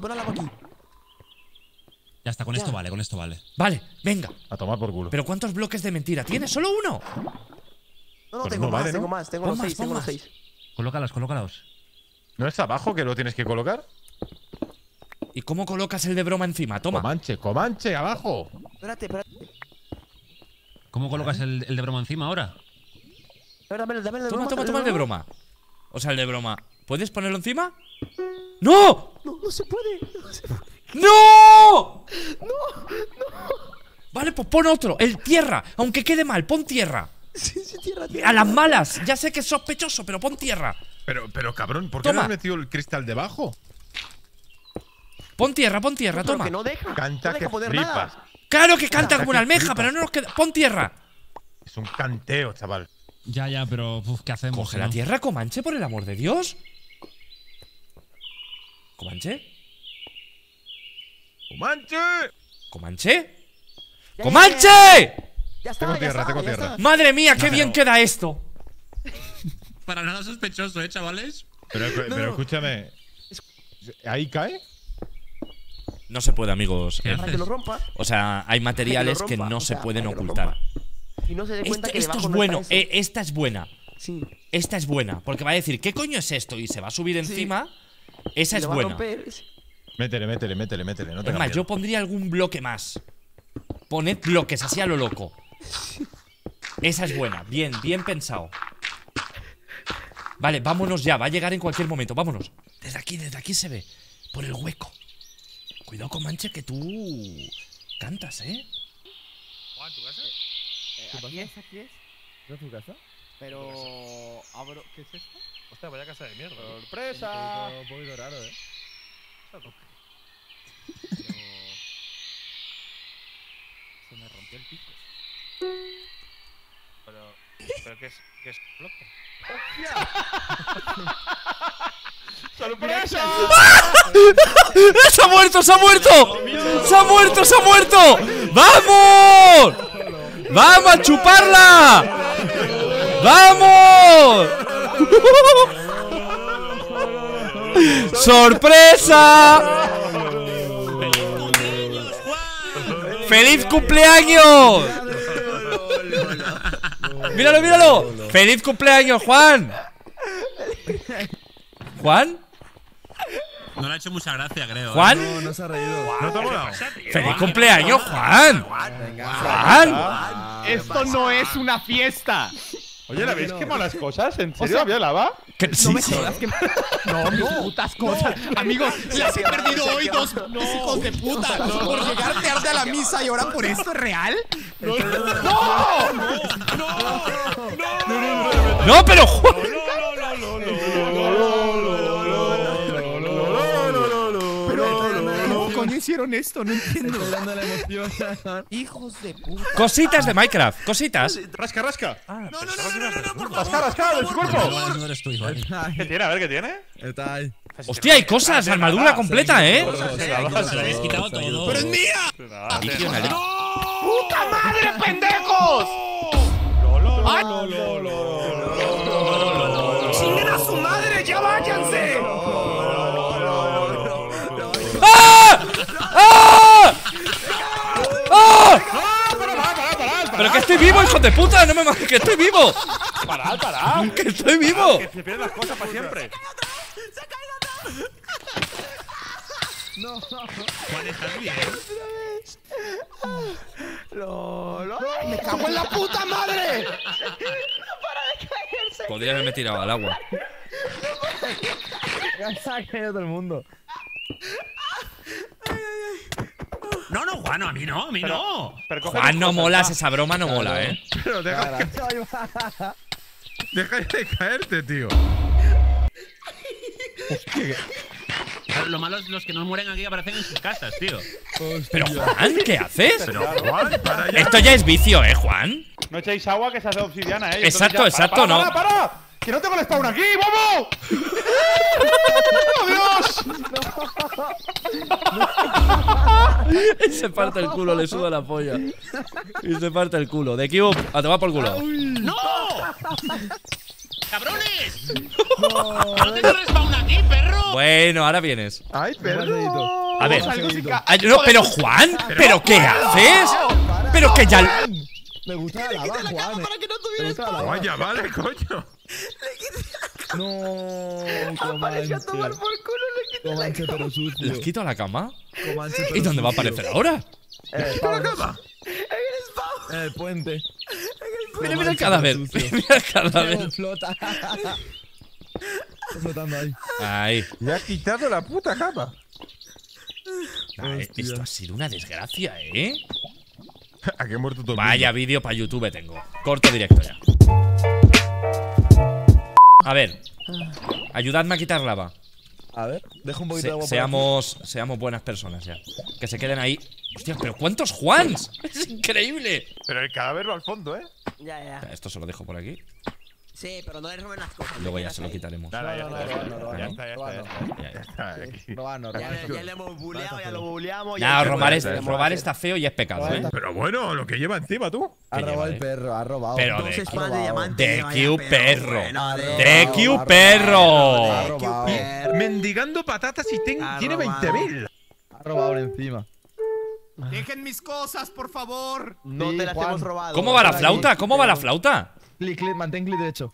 Ya está, con Ya. esto vale. Vale, venga. A tomar por culo. ¿Pero cuántos bloques de mentira tienes? ¿Solo uno? No, Pues tengo no más, vale, ¿no? tengo más. Tengo Pon los más, 6, pon tengo los más. 6. Colócalos. ¿No es abajo que lo tienes que colocar? ¿Y cómo colocas el de broma encima? Toma. Comanche, abajo. Espérate. ¿Cómo colocas el de broma encima ahora? Dame el de Toma broma. el de broma. O sea, el de broma. ¿Puedes ponerlo encima? ¡No! No se puede. ¡No! Vale, pues pon otro. El tierra. Aunque quede mal, pon tierra. Sí, tierra. A las malas. Ya sé que es sospechoso, pero pon tierra. Pero cabrón, ¿por qué no has metido el cristal debajo? Pon tierra, toma. Que no deja. Canta no que deja poner flipas. nada. Claro que canta como una almeja, pero no nos queda. Pon tierra. Es un canteo, chaval. Ya, pero ¿qué hacemos? Coge la tierra, Comanche, por el amor de Dios. ¿Comanche? ¡Comanche! ¿Comanche? ¡Comanche! Ya está, Tengo ya tierra, está, tengo ya tierra. está. Madre mía, qué bien queda esto. Para nada sospechoso, chavales. Pero escúchame. ¿Ahí cae? No se puede, amigos. Para que lo rompa. O sea, hay materiales que rompa, no o se sea, pueden para que lo ocultar. Y no se dé cuenta que Esto debajo es no bueno, está eso. esta es buena. Sí. Esta es buena, porque va a decir, ¿qué coño es esto? Y se va a subir encima. Esa Y es lo va a buena. romper. Métele. No Es tengas más, miedo. yo pondría algún bloque más. Poned bloques así a lo loco. Esa es buena, bien pensado. Vale, vámonos ya, va a llegar en cualquier momento, vámonos. Desde aquí se ve, por el hueco. Cuidado, Comanche, que tú cantas, ¿eh? Juan, ¿tu casa? Aquí es. ¿No es tu casa? Pero. Abro. ¿Qué es esto? Hostia, vaya casa de mierda. ¡Sorpresa! Un poquito raro, Se me rompió el pico. Pero ¿qué es bloque? ¡Sorpresa! ¡Se ha muerto! ¡Vamos! ¡Vamos a chuparla! ¡Vamos! ¡Sorpresa! ¡Feliz cumpleaños! ¡Míralo! ¡Feliz cumpleaños, Juan! ¿Juan? No le ha hecho mucha gracia, creo. ¿Juan? No se ha reído. ¿No te ha molado? ¡Feliz cumpleaños, Juan! ¡Juan! Esto no es una fiesta. Oye, ¿la veis quemado las cosas? ¿En serio había lava? Sí, sí. No, mis putas cosas. Amigos, las he perdido hoy dos hijos de puta. Por llegar tarde a la misa y ahora por esto es real. ¡No, pero Juan! ¿Cómo coño hicieron esto? No entiendo. ¡Hijos de puta! Cositas de Minecraft, cositas. ¡Rasca! Por favor. ¡Rasca del cuerpo! No eres tú, Iván. ¿Qué tiene? A ver, ¿qué tiene? Está ahí. Hostia, hay cosas, armadura completa, ¿eh? Se lo habéis quitado todo. ¡Pero es mía! ¡Puta madre, pendejos! ¡Chinguen a su madre! ¡Ya váyanse! ¡Ah! ¡Ah! ¡Ah! ¡Pero que estoy vivo, hijo de puta! ¡No me mates, que estoy vivo! ¡Parad! ¡Que estoy vivo! Que se pierden las cosas para siempre. Juan, ¿estás bien? ¡Me cago en la puta madre! Podría haberme tirado al agua. Ya se ha caído todo el mundo. No, Juan, a mí no, Pero coge Juan, no las cosas, molas, va. esa broma no mola, ¿eh? Pero deja de caerte, tío. Lo malo es los que no mueren aquí aparecen en sus casas, tío. Pero Juan, ¿qué haces? Pero Juan, para ya. Esto ya es vicio, ¿eh, Juan? No echéis agua que se hace obsidiana, ¿eh? Exacto, exacto, no. ¡Para! ¡Que no tengo el spawn aquí, bobo! ¡Adiós! Y se parte el culo, le suda la polla. Y se parte el culo. De Cube, a tomar por culo. ¡No! ¡Cabrones! ¡No tengo respawn aquí, perro! Bueno, ahora vienes. ¡Ay, perro! A ver. Ay, no, pero Juan, ¿pero qué haces? Pero que ya. Me gusta la lava, Juan. Me gusta la lava. Vaya, vale, coño. No, Comanche. Comanche, pero sucio. ¿Les quito la cama? Comanche, pero ¿Y dónde va a sucio. aparecer ahora? ¿La cama? En el puente. Mira el cadáver. Mira el cadáver. Flota. Está flotando ahí. Ahí. Le ha quitado la puta cama. Esto ha sido una desgracia, ¿eh? Aquí ha muerto todo el Vaya vídeo para YouTube tengo. Corto directo ya. A ver. Ayudadme a quitar lava. A ver, deja un poquito de agua. Seamos buenas personas ya. Que se queden ahí. Hostia, pero ¿cuántos Juans? Es increíble. Pero el cadáver va al fondo, ¿eh? Ya. Esto se lo dejo por aquí. Sí, pero no le roben las cosas. Luego ya se lo quitaremos. Ya está. Ya le hemos buleado, ya lo buleamos. Nah, robar está feo y es pecado, ¿eh? Pero bueno, lo que lleva encima tú. Ha robado el perro, ha robado. Pero Dos espadas de diamante. de vaya Q perro. bueno, De Q perro. Ha robado. Mendigando patatas y tiene 20.000. Ha robado encima. Dejen mis cosas, por favor. No te las hemos robado. ¿Cómo va la flauta? ¿Cómo va la flauta? Clic, mantén clic derecho.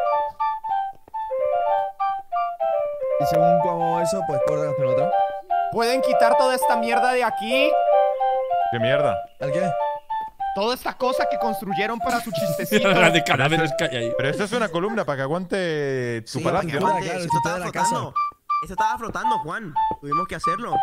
Y según como eso, pues puedes hacer otra. ¿Pueden quitar toda esta mierda de aquí? ¿Qué mierda? ¿El qué? Toda esta cosa que construyeron para su chistecito. La de cadáveres que hay ahí. Pero esto es una columna para que aguante tu palacio. claro, Esto el estaba de la casa. flotando. Esto estaba flotando, Juan. Tuvimos que hacerlo.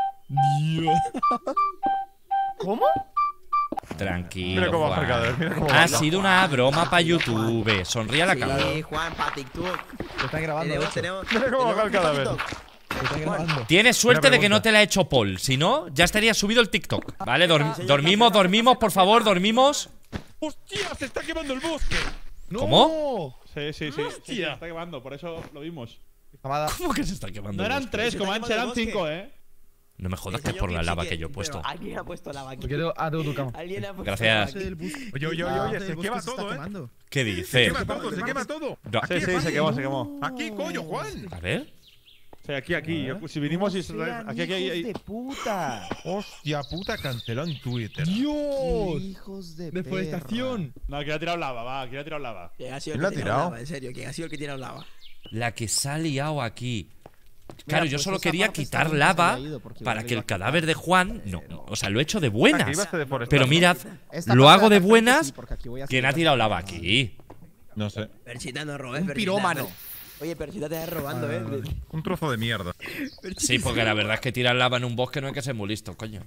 ¿Cómo? Tranquilo, Mira cómo Juan. baja el cadáver, mira cómo Ha baja. sido una broma para YouTube. Sonríe a la cámara. Sí, Juan, para TikTok. Lo están grabando. Mira cómo baja el cadáver. Lo están grabando. Tienes suerte Una de que no pregunta. te la ha hecho Paul. Si no, ya estaría subido el TikTok. Vale, dormimos, por favor, dormimos. ¡Hostia! ¡Se está quemando el bosque! ¿Cómo? Sí, se está quemando, por eso lo vimos. Camada. ¿Cómo que se está quemando? No el eran bosque? 3, Se como está antes eran quemando el 5, bosque. No me jodas que es por la lava que yo he puesto. Alguien ha puesto lava aquí. Porque tengo tu cama. Alguien ha puesto Gracias. lava aquí. Oye, se quema todo, ¿eh? ¿Qué Se dice? quema todo, se quema todo. No. Aquí, Sí, Juan. se quemó. Aquí, coño, Juan. A ver. Sí, aquí. Si vinimos y aquí. puta! Hostia puta, canceló en Twitter. ¡Dios! Hijos de ¡Deforestación! No, que ha tirado lava, va, que ha tirado lava. ¿Quién ha sido ¿Quién el la que ha tira tirado? lava? En serio, ¿quién ha sido el que tira lava? La que se ha liado aquí. Claro, yo solo quería quitar lava para que el cadáver de Juan. No, o sea, lo he hecho de Aquí buenas. vas a deforestar. Pero mirad, lo hago de buenas. ¿Quién ha tirado lava aquí? No sé. Perchita, no robes. Un Perchita. pirómano. Oye, Perchita te estás robando, ¿eh? Un trozo de mierda. Sí, porque la verdad es que tirar lava en un bosque no hay que ser muy listo, coño.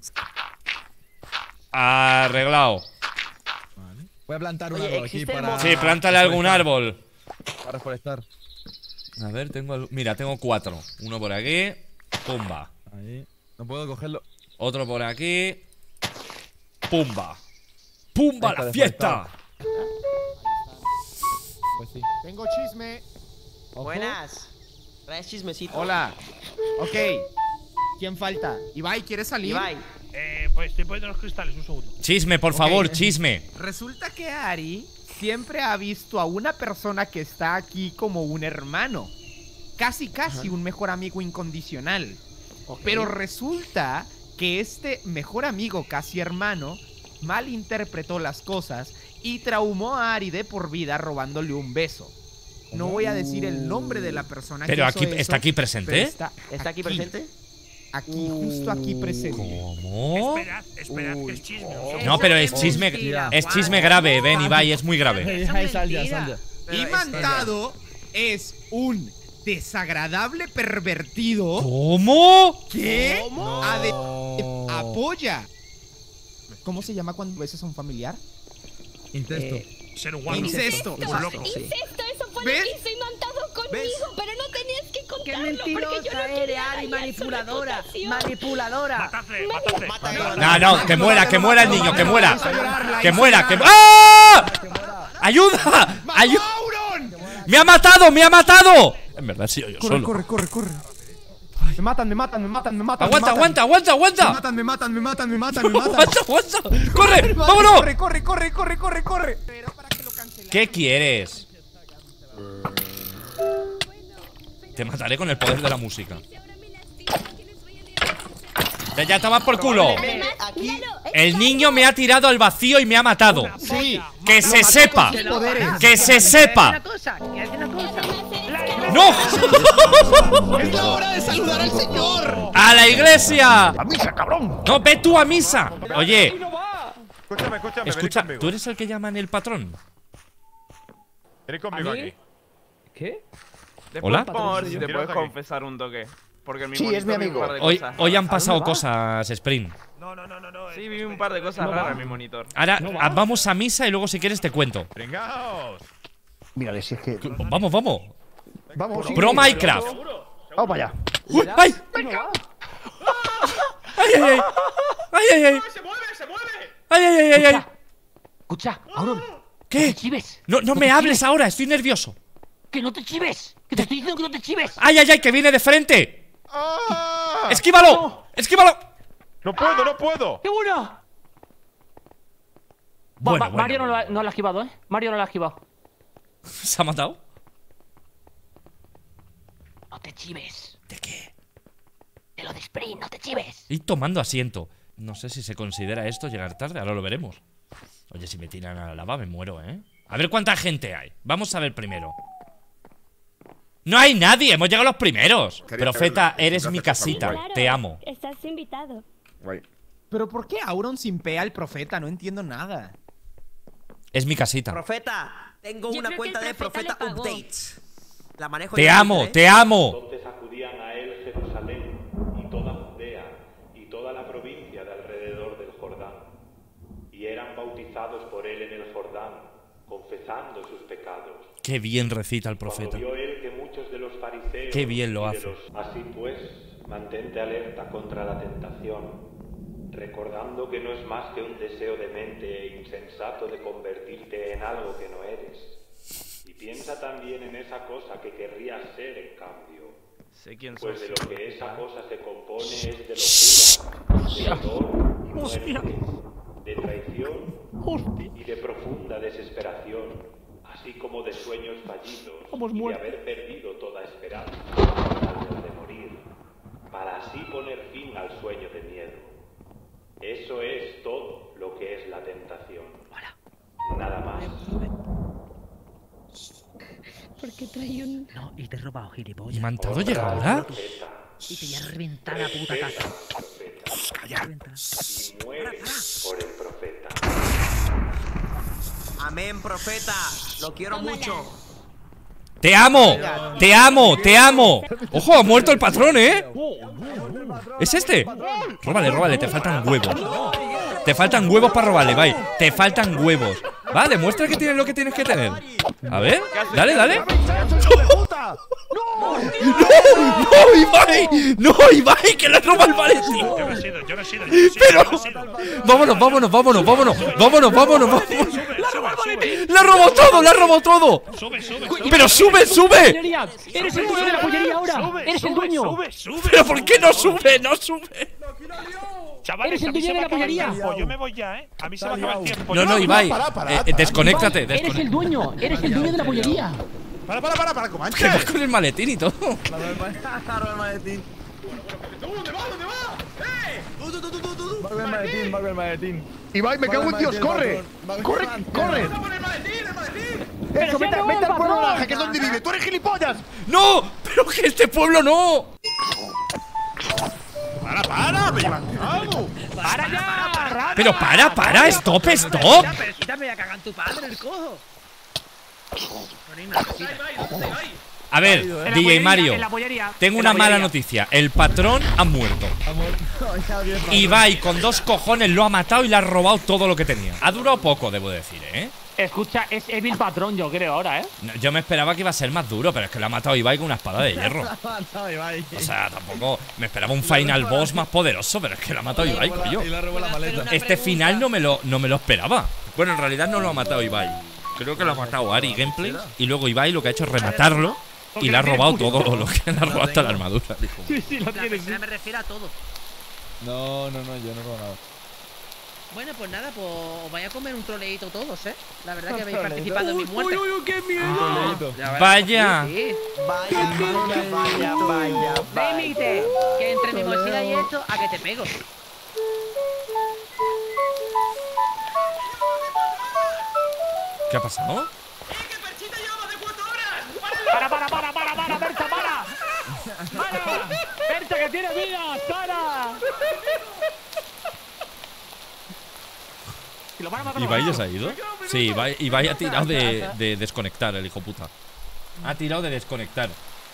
Arreglado. Voy a plantar un Oye, árbol aquí existe el para. Sí, plántale algún árbol. Para reforestar. A ver, mira, tengo 4. Uno por aquí. Pumba. Ahí. No puedo cogerlo. Otro por aquí. Pumba. ¡Pumba Está la fiesta! Pues sí. Tengo chisme. Ojo. Buenas. ¿Traes chismecito? Hola. Ok. ¿Quién falta? Ibai, ¿quieres salir? Ibai. Pues estoy poniendo los cristales, un segundo. Chisme, por favor, chisme. Resulta que Ari siempre ha visto a una persona que está aquí como un hermano. Casi un mejor amigo incondicional. Pero resulta que este mejor amigo, casi hermano, malinterpretó las cosas y traumó a Ari de por vida robándole un beso. No voy a decir el nombre de la persona Pero que aquí hizo eso, está aquí presente, pero ¿eh? ¿Está aquí presente? Aquí, justo aquí presente. ¿Cómo? Esperad, que es chisme. un segundo. No, pero es chisme. Es chisme grave, ven, Ibai, es muy grave. Ahí, sal ya. Y Mantado es un desagradable pervertido ¿Cómo? que No. apoya. ¿Cómo se llama cuando besas a un familiar? Incesto. Ser humano. Incesto. Exacto, sí. Incesto, eso fue ¿Ves? lo que hizo Imantado conmigo, ¿Ves? pero no tenías que ¡Qué contarlo porque yo mentirosa no eres, quería Ari! dañar su ¡Manipuladora! reputación. ¡Manipuladora! Matadle. No, que muera, que muera el niño, que muera. Que muera, que. ¡Ah! ¡Ayuda! ¡Ayuda! ¡Me ha matado, me ha matado! En verdad, sí, yo solo. Corre. Me matan. Aguanta. Me matan. Aguanta. ¡Corre! ¡Vámonos! Corre. ¿Qué quieres? Te mataré con el poder de la música. Ya tomas por culo. Aquí. El niño me ha tirado al vacío y me ha matado. Sí. Que se sepa. Que se sepa. ¡No! ¡Es la hora de saludar al señor! ¡A la iglesia! ¡A misa, cabrón! ¡No, ve tú a misa! Oye, Escúchame, escucha, ven conmigo. ¿tú eres el que llaman el patrón? Ven conmigo aquí. ¿Qué? ¿Hola? Por favor, si te Quiero puedes estar aquí. confesar un toque. Porque en mi Sí, monitor es mi vi un amigo. par de cosas Hoy han raras. pasado cosas, Sprint. No. Sí, vi un par de cosas raras en mi monitor. Ahora vamos a misa y luego si quieres te cuento. ¡Pringaos! Mírale, si es que. Vamos. Vamos. Pro Minecraft. Vamos para allá. ¡Uy! ¡Ay! ¡Ay, ay, ay! ¡Ay, ay, ay! ¡Se mueve, se mueve! ¡Ay, ay, ay, ay! ay! Escucha, Auron. ¿Qué? No te chives. No me hables ahora, estoy nervioso. Que no te chives. Que te estoy diciendo que no te chives. ¡Ay, ay, ay! ¡Que viene de frente! ¡Esquívalo! ¡Esquívalo! No puedo, no puedo. ¡Qué buena! Bueno, Mario no lo ha esquivado, ¿eh? Mario no lo ha esquivado. ¿Se ha matado? No te chives. ¿De qué? De lo de sprint, no te chives. Y tomando asiento. No sé si se considera esto llegar tarde, ahora lo veremos. Oye, si me tiran a la lava me muero, ¿eh? A ver cuánta gente hay. Vamos a ver primero. ¡No hay nadie! ¡Hemos llegado los primeros! Profeta, eres mi casita. Te amo. Estás invitado. ¿Pero por qué Auron simpea al profeta? No entiendo nada. Es mi casita. Profeta, tengo Yo una creo que cuenta el de profeta Profeta le pagó. Updates. La manejo Te yo, amo, ¿eh? te amo. Entonces acudían a él Jerusalén y toda Judea y toda la provincia de alrededor del Jordán, y eran bautizados por él en el Jordán, confesando sus pecados. Qué bien recita el Cuando profeta. vio él que muchos de los fariseos Qué bien lo y de hace. Así pues, mantente alerta contra la tentación, recordando que no es más que un deseo demente e insensato de convertirte en algo que no eres. Y piensa también en esa cosa que querrías ser en cambio. Sé quién sos. Pues de lo que esa cosa se compone es de locura, de dolor y muerte, de traición y de profunda desesperación, así como de sueños fallidos y de haber perdido toda esperanza antes de morir, para así poner fin al sueño de miedo. Eso es todo lo que es la tentación. Nada más. Porque trae un... No, y te he robado, gilipollas. ¿Y Mantado llega ahora? Y te voy a reventar la puta casa. Y mueres por el profeta. Amén, profeta. Lo quiero mucho. ¡Te amo! ¡Te amo! ¡Te amo! ¡Ojo! Ha muerto el patrón, ¿eh? ¿Es este? Róbale, róbale, te faltan huevos. Te faltan huevos para robarle, bye. Te faltan huevos. Va, demuestra que tienes lo que tienes que tener. A ver, dale, dale. ¡No, Ibai! ¡No, Ibai! ¡Que le roba el maletín! Yo no he sido, yo no he sido. Pero… Vámonos, vámonos, vámonos, vámonos. Vámonos, vámonos, vámonos. ¡La robó todo, la robó todo! ¡Pero sube, sube! ¡Eres el dueño de la pollería ahora! ¡Eres el dueño! ¿Pero por qué no sube? ¡No sube! Chavales, Eres el a mí dueño se de me la acaba el pollería. tiempo. Yo me voy ya, ¿eh? A mí se me acaba el tiempo. No, no, Ibai. Desconéctate, Eres el desconéctate. dueño, eres el dueño de la pollería. Para, Que Comanche. vas con el maletín y todo. Agarro el maletín. ¿Dónde va? ¿Dónde va? Va el maletín. Ibai, me cago en Dios, corre. Corre, corre. ¡Pon el maletín, el maletín! Eso, vete al pueblo naranja, que es donde vive. ¡Tú eres gilipollas! ¡No! ¡Pero que este pueblo no! Para, me llevan algo. ¡Para ya! rata! Pero para, stop, stop. Pero si te voy a cagar en tu padre, el cojo. A ver, DJ Mario, En la pollería. tengo En la una mala pollería. noticia. El patrón ha muerto. Ibai con dos cojones lo ha matado y le ha robado todo lo que tenía. Ha durado poco, debo decir, ¿eh? Escucha, es Evil Patrón, yo creo ahora, ¿eh? No, yo me esperaba que iba a ser más duro, pero es que lo ha matado Ibai con una espada de hierro. O sea, tampoco me esperaba un final boss más poderoso, pero es que lo ha matado Ibai, coño. Y le robó la maleta. Este final no me lo esperaba. Bueno, en realidad no lo ha matado Ibai. Creo que lo ha matado Ari Gameplay. Y luego Ibai lo que ha hecho es rematarlo. Y le ha robado todo lo que le ha robado hasta la armadura. Sí, lo tienes. Me refiero a todo. No, yo no robo nada. Bueno, pues nada, pues os vais a comer un troleíto todos, ¿eh? La verdad que habéis participado en mi muerte. ¡Uy, qué miedo! Vaya. Sí. Vaya. Límite, que entre mi mochila y esto, a que te pego. ¿Qué ha pasado? ¡Para, Berta, para! ¡Para! ¡Berta, que tiene vida! ¡Para! Si lo van a matar, ¿Ibai ya se ha ido? Sí, Ibai ha tirado de desconectar, el hijo puta. Ha tirado de desconectar.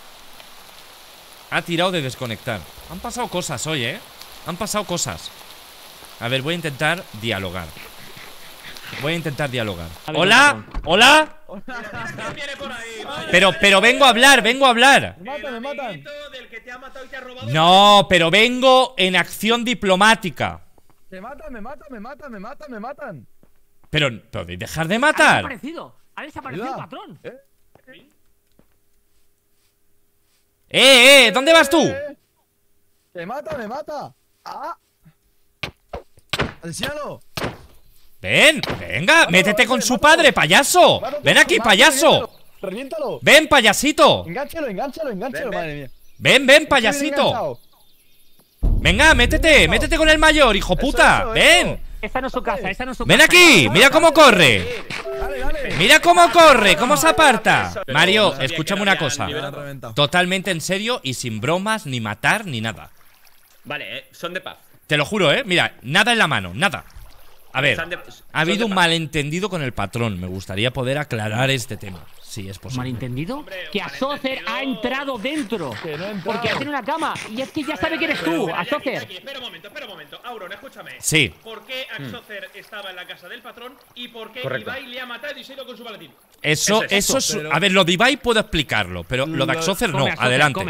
Ha tirado de desconectar. Han pasado cosas hoy, ¿eh? Han pasado cosas. A ver, voy a intentar dialogar. Voy a intentar dialogar. ¡Hola! ¡Hola! Pero vengo a hablar, vengo a hablar. Me matan. No, pero vengo en acción diplomática. Me matan. Pero, ¿podéis dejar de Ha matar? desaparecido. Ha desaparecido el patrón. ¿Dónde vas tú? Me mata. ¡Ah! ¡Asesínalo! Ven, venga, métete con su padre, payaso. Ven aquí, payaso. ¡Reviéntalo! Ven, payasito. Engánchalo, madre mía. Ven, payasito. Venga, métete con el mayor, hijo puta. Ven. Esta no es su casa, esta no es su Ven casa. aquí, mira cómo corre. Mira cómo corre, cómo se aparta. Mario, escúchame una cosa. Totalmente en serio y sin bromas, ni matar, ni nada. Vale, son de paz. Te lo juro, mira, nada en la mano, nada. A ver, ha habido un malentendido con el patrón. Me gustaría poder aclarar este tema, si es posible. ¿Malentendido? Que Azocer ha entrado dentro. Porque tiene una cama. Y es que ya sabe que eres tú, Azocer. Espera un momento. Auron, escúchame. Sí. ¿Por qué Axocer estaba en la casa del patrón y por qué Correcto. Ibai le ha matado y se ha ido con su maletín? Eso es. A ver, lo de Ibai puedo explicarlo, pero lo de Axocer no. Adelante.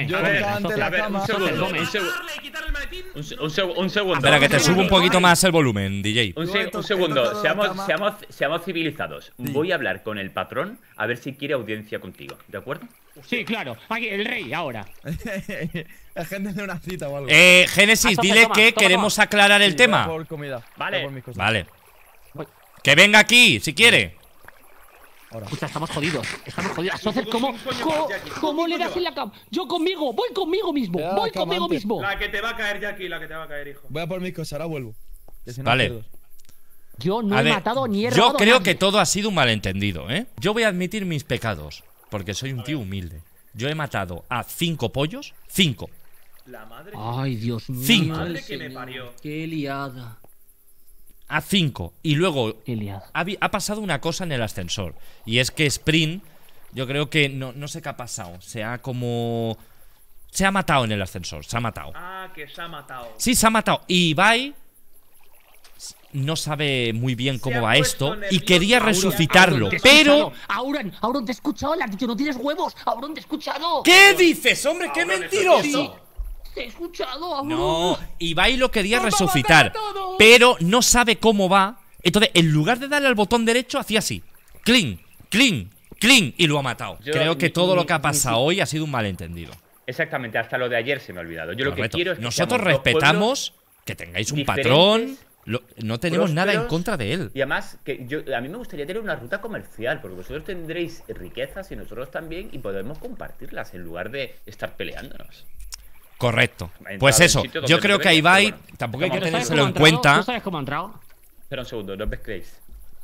Un segundo. Espera, que te subo un poquito más el volumen, DJ. Un segundo. Seamos civilizados. Voy a hablar con el patrón a ver si quiere audiencia contigo. ¿De acuerdo? Sí, claro. Aquí, el rey, ahora. La gente de una cita o algo. Génesis, dile que queremos aclarar el tema. Por comida. Vale. Que venga aquí, si quiere. Escucha, estamos jodidos. Azocer, ¿cómo le das en la cama? Yo conmigo, voy conmigo mismo. La que te va a caer, Jackie, hijo. Voy a por mis cosas, ahora vuelvo. Vale. Yo no A he ver, matado ni he yo robado creo a nadie. que todo ha sido un malentendido, Yo voy a admitir mis pecados, porque soy un tío humilde. Yo he matado a 5 pollos. 5. La madre. Ay, Dios mío. 5. Madre que me parió. Qué liada. A 5. Y luego ha pasado una cosa en el ascensor. Y es que Sprint, yo creo que no sé qué ha pasado. Se ha matado en el ascensor. Se ha matado. Ah, que se ha matado. Sí, se ha matado. Y Ibai no sabe muy bien cómo va esto y quería resucitarlo, pero… Auron, te he escuchado, le has dicho no tienes huevos. Auron, te he escuchado. ¿Qué dices, hombre? ¡Qué mentiroso! Te he escuchado, Auron. No, Ibai lo quería resucitar, pero no sabe cómo va. Entonces, en lugar de darle al botón derecho, hacía así. Clean, clean, clean. Y lo ha matado. Creo que todo lo que ha pasado hoy ha sido un malentendido. Exactamente, hasta lo de ayer se me ha olvidado. Yo lo que quiero es que nosotros seamos dos respetamos que tengáis un diferentes, patrón. No tenemos nada en prósperos, contra de él. Y además, a mí me gustaría tener una ruta comercial, porque vosotros tendréis riquezas y nosotros también, y podemos compartirlas en lugar de estar peleándonos. Correcto. Pues eso, yo creo que a Ibai tampoco hay que tenérselo en cuenta. ¿Tú sabes cómo ha entrado? Espera un segundo, no os mezcléis.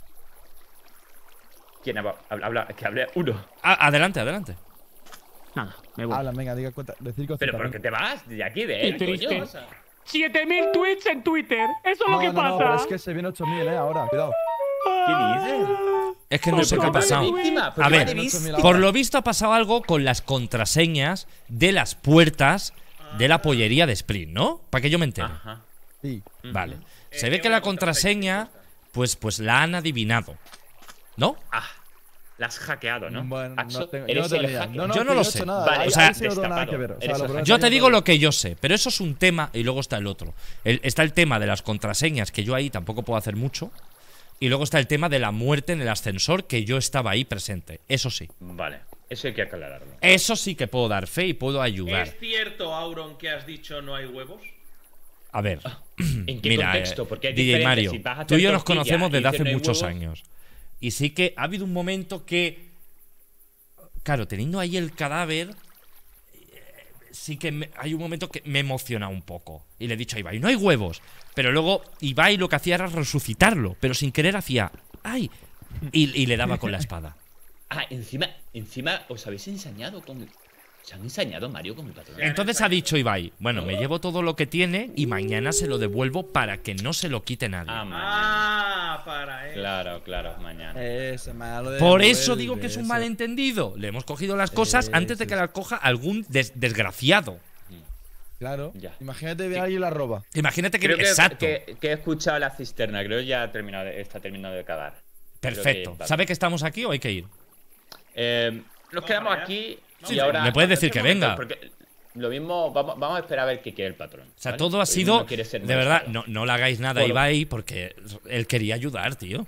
¿Quién habla? Que hable uno. Adelante. Nada, me voy. Habla, venga, diga cuenta. Decir cosas. Pero ¿por qué te vas de aquí, de él, Qué triste. coño? 7000 tweets en Twitter. Eso es lo que pasa. No, pero es que se viene 8000, ahora, cuidado. ¿Qué dices? Es que no sé qué ha pasado. A ver, por lo visto ha pasado algo con las contraseñas de las puertas de la pollería de Sprint, ¿no? Para que yo me entere. Sí. Vale. Se ve que la contraseña, pues la han adivinado, ¿no? La has hackeado, ¿no? Bueno, Axo, yo eres no tengo el ni idea. hacker. No, Yo no que lo he sé. hecho nada. Vale, Ahí o sea, sí no tengo nada que ver. O sea, lo Yo te digo lo que yo sé, pero eso es un tema y luego está el otro. Está el tema de las contraseñas, que yo ahí tampoco puedo hacer mucho. Y luego está el tema de la muerte en el ascensor, que yo estaba ahí presente. Eso sí. Vale, eso hay que aclararlo. Eso sí que puedo dar fe y puedo ayudar. ¿Es cierto, Auron, que has dicho no hay huevos? A ver, ¿En qué mira, contexto? Porque es DJ diferente Mario, si vas a tú hacer y yo nos tortilla conocemos y desde dices hace no hay muchos huevos. años. Y sí que ha habido un momento que, claro, teniendo ahí el cadáver, sí que hay un momento que me emociona un poco. Y le he dicho a Ibai, no hay huevos. Pero luego Ibai lo que hacía era resucitarlo, pero sin querer hacía, ¡ay! Y le daba con la espada. Encima os habéis ensañado con… ¿Se han ensañado, Mario, con el patrón? Entonces ha dicho Ibai, bueno, me llevo todo lo que tiene y mañana se lo devuelvo para que no se lo quite nadie. Para él. Claro, mañana. Por eso digo que es un malentendido. Le hemos cogido las cosas antes de que las coja algún desgraciado. Claro. Imagínate que alguien la roba. Imagínate que… Creo exacto. que he escuchado la cisterna. Creo que ya está terminado de cavar. Perfecto. ¿Sabe que estamos aquí o hay que ir? Nos quedamos aquí Sí, y ahora... le puedes decir que venga. Porque lo mismo, vamos a esperar a ver qué quiere el patrón. O sea, ¿vale? todo ha Él sido... no quiere ser de verdad, molestado. no le hagáis nada a Bueno. Ibai porque él quería ayudar, tío.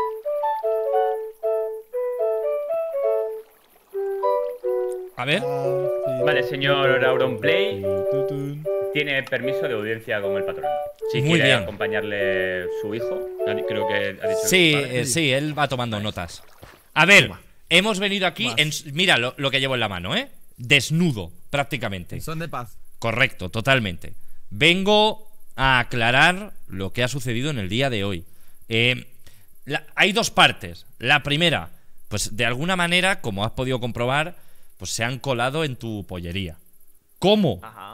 A ver. Vale, señor Auronplay. Tiene permiso de audiencia con el patrón. Si Muy quiere bien. acompañarle su hijo, creo que ha dicho Sí, el padre. sí, él va tomando notas. A ver, hemos venido aquí. Mira lo que llevo en la mano, ¿eh? Desnudo, prácticamente. Son de paz. Correcto, totalmente. Vengo a aclarar lo que ha sucedido en el día de hoy. Hay dos partes. La primera, pues de alguna manera, como has podido comprobar, pues se han colado en tu pollería. ¿Cómo? Ajá.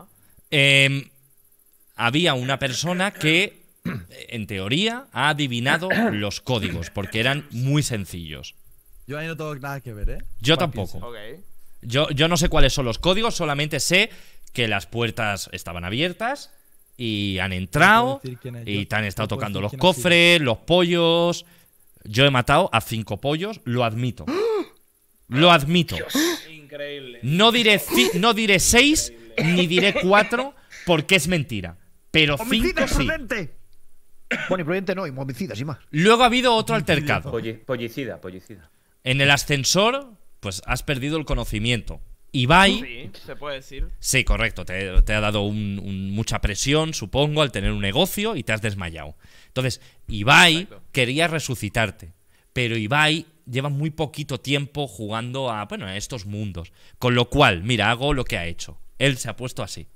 Había una persona que, en teoría, ha adivinado los códigos, porque eran muy sencillos. Yo ahí no tengo nada que ver, ¿eh? Yo tampoco. Ok. Yo no sé cuáles son los códigos, solamente sé que las puertas estaban abiertas y han entrado decir quién es. y Yo te han estado puedo tocando decir los quién ha sido. cofres, los pollos. Yo he matado a 5 pollos, lo admito. Lo admito. Increíble. No diré 6 ni diré 4 porque es mentira. Pero 5 sí. Bueno, imprudente no, y homicida, sin más. Luego ha habido otro altercado. Pollicida. En el ascensor, pues has perdido el conocimiento. Ibai. Sí, se puede decir. Sí, correcto. Te ha dado mucha presión, supongo, al tener un negocio y te has desmayado. Entonces, Ibai quería resucitarte. Pero Ibai lleva muy poquito tiempo jugando a estos mundos. Con lo cual, mira, hago lo que ha hecho. Él se ha puesto así.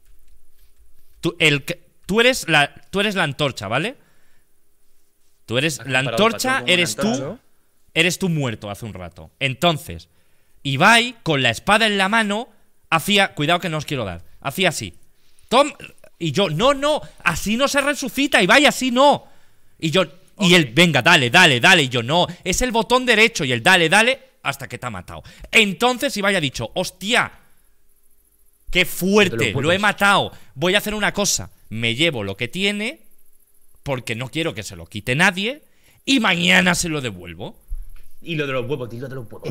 Tú eres la antorcha, ¿vale? Tú eres la antorcha, eres tú muerto hace un rato. Entonces, Ibai, con la espada en la mano, hacía... Cuidado que no os quiero dar. Hacía así. Tom... Y yo, no, así no se resucita, Ibai, así no. Y yo... Y él, venga, dale. Y yo, no, es el botón derecho. Y él, dale, hasta que te ha matado. Entonces Ibai ha dicho, hostia, qué fuerte, lo he matado. Voy a hacer una cosa. Me llevo lo que tiene, porque no quiero que se lo quite nadie, y mañana se lo devuelvo. Y lo de los huevos, dilo de los huevos.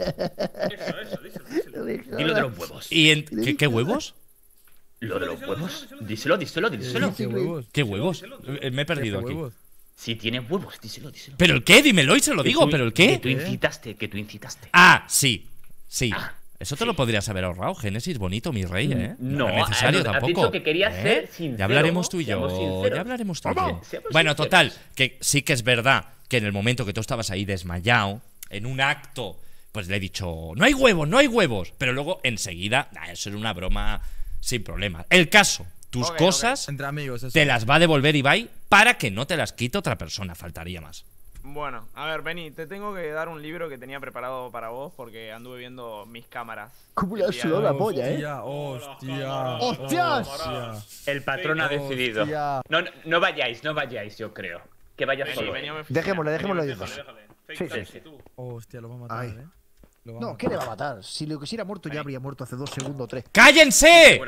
Dilo de los huevos. ¿Qué huevos? Lo de los huevos. Díselo. ¿Qué huevos? Me he perdido aquí. Si tienes huevos, díselo. ¿Pero el qué? Dímelo y se lo digo, ¿pero el qué? Que tú incitaste. Ah, sí. Eso te lo podrías haber ahorrado, Génesis, bonito, mi rey, ¿eh? No, es necesario has tampoco. dicho que quería ser sincero. Ya hablaremos tú y yo. Bueno, total, que sí que es verdad que en el momento que tú estabas ahí desmayado, en un acto, pues le he dicho, no hay huevos. Pero luego, enseguida, eso era una broma sin problema. El caso, tus cosas Entre amigos, eso. te las va a devolver Ibai para que no te las quite otra persona, faltaría más. Bueno, a ver, Benny, te tengo que dar un libro que tenía preparado para vos porque anduve viendo mis cámaras. ¿Cómo le ha sudado la polla, Hostia. El patrón ha decidido. No vayáis, yo creo. Que vaya solo. Dejémosle ahí. Sí. Hostia, lo va a matar, Ay. No, ¿qué le va a matar? Si lo quisiera muerto ya habría muerto hace 2 segundos o 3. ¡Cállense!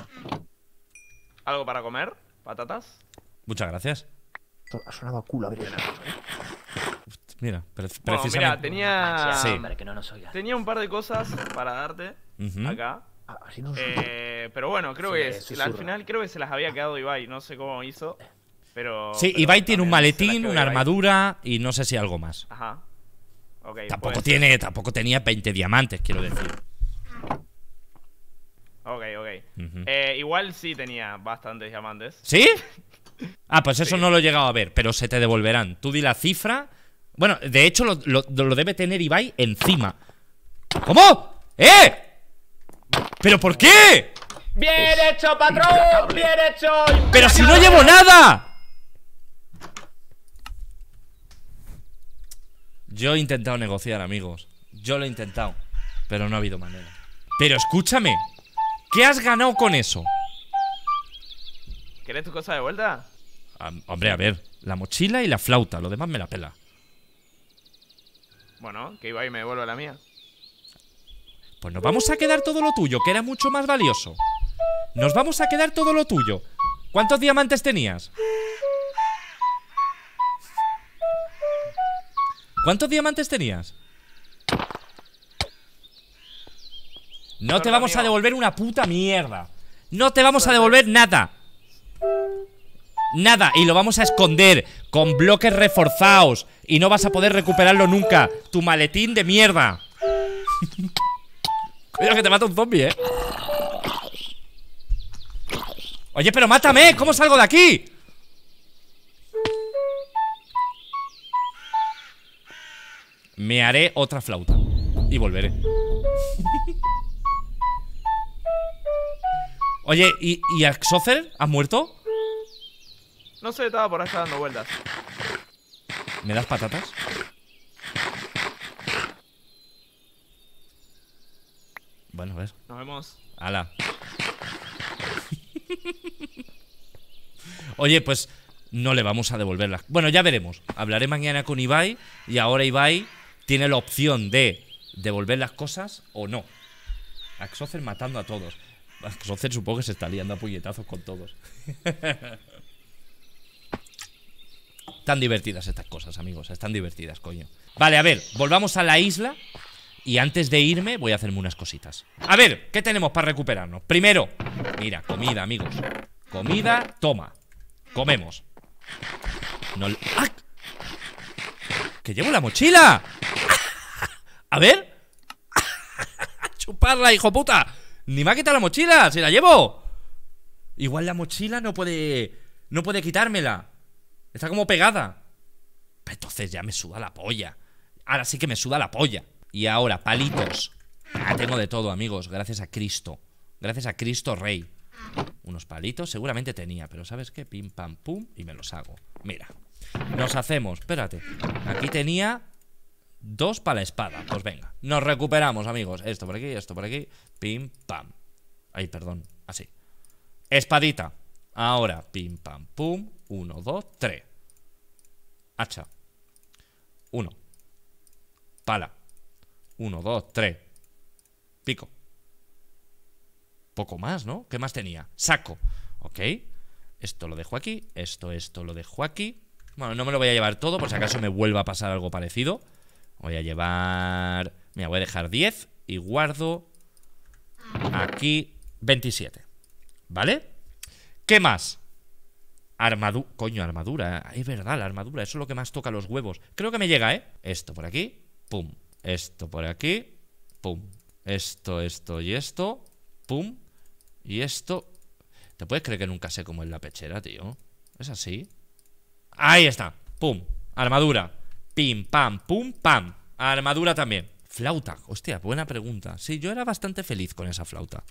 ¿Algo para comer? ¿Patatas? Muchas gracias. Ha sonado a culo, a ver. Mira, Bueno, precisamente. mira, tenía... Sí. Que no nos oiga. Tenía un par de cosas para darte acá. Así no pero bueno, creo que susurra. al final creo que se las había quedado Ibai. No sé cómo hizo. Pero... Sí, pero Ibai tiene un también se las maletín, quedó una Ibai. armadura y no sé si algo más. Ajá. Ok, Tampoco puede ser. tampoco tenía 20 diamantes, quiero decir. Ok. Igual sí tenía bastantes diamantes. ¿Sí? Ah, pues eso no lo he llegado a ver, pero se te devolverán. Tú di la cifra. Bueno, de hecho lo debe tener Ibai encima. ¿Cómo? ¿Pero por qué? ¡Bien hecho, patrón! ¡Bien hecho! ¡Pero si no llevo nada! Yo he intentado negociar, amigos. Yo lo he intentado, pero no ha habido manera. Pero escúchame, ¿qué has ganado con eso? ¿Querés tu cosa de vuelta? Hombre, a ver, la mochila y la flauta, lo demás me la pela. Bueno, que Ibai me devuelva la mía. Pues nos vamos a quedar todo lo tuyo, que era mucho más valioso. Nos vamos a quedar todo lo tuyo. ¿Cuántos diamantes tenías? ¿Cuántos diamantes tenías? No te vamos a devolver una puta mierda. No te vamos a devolver nada. Nada, y lo vamos a esconder con bloques reforzados. Y no vas a poder recuperarlo nunca. Tu maletín de mierda. Cuidado que te mata un zombie, Oye, pero mátame, ¿cómo salgo de aquí? Me haré otra flauta y volveré. Oye, ¿y Axocer? ¿Has muerto? No sé, estaba por allá dando vueltas. ¿Me das patatas? Bueno, a ver. Nos vemos. Hala. Oye, pues no le vamos a devolverlas. Bueno, ya veremos. Hablaré mañana con Ibai. Y ahora Ibai tiene la opción de devolver las cosas o no. Axocer matando a todos. Axocer supongo que se está liando a puñetazos con todos. Están divertidas estas cosas, amigos. Están divertidas, coño. Vale, a ver, volvamos a la isla. Y antes de irme voy a hacerme unas cositas. A ver, ¿qué tenemos para recuperarnos? Primero, mira, comida, amigos. Comida, toma. Comemos. No... ¡Ah! ¡Que llevo la mochila! A ver. Chuparla, hijo puta. Ni me ha quitado la mochila, se la llevo. Igual la mochila no puede quitármela. Está como pegada. Pero entonces ya me suda la polla. Ahora sí que me suda la polla. Y ahora, palitos. Ah, tengo de todo, amigos, gracias a Cristo. Gracias a Cristo Rey. Unos palitos seguramente tenía, pero ¿sabes qué? Pim, pam, pum, y me los hago. Mira, nos hacemos, espérate. Aquí tenía 2 para la espada. Pues venga, nos recuperamos, amigos. Esto por aquí, pim, pam. Ay, perdón, así. Espadita. Ahora, pim, pam, pum. 1, 2, 3. Hacha. 1. Pala. 1, 2, 3. Pico. Poco más, ¿no? ¿Qué más tenía? Saco. Ok. Esto lo dejo aquí. Esto lo dejo aquí. Bueno, no me lo voy a llevar todo por si acaso me vuelva a pasar algo parecido. Voy a llevar... Mira, voy a dejar 10 y guardo aquí 27. ¿Vale? ¿Qué más? Armadura. Coño, armadura. Es verdad, la armadura. Eso es lo que más toca los huevos. Creo que me llega, ¿eh? Esto por aquí. Pum. Esto por aquí. Pum. Esto y esto. Pum. Y esto. ¿Te puedes creer que nunca sé cómo es la pechera, tío? ¿Es así? Ahí está. Pum. Armadura. Pim, pam, pum, pam. Armadura también. Flauta. Hostia, buena pregunta. Sí, yo era bastante feliz con esa flauta.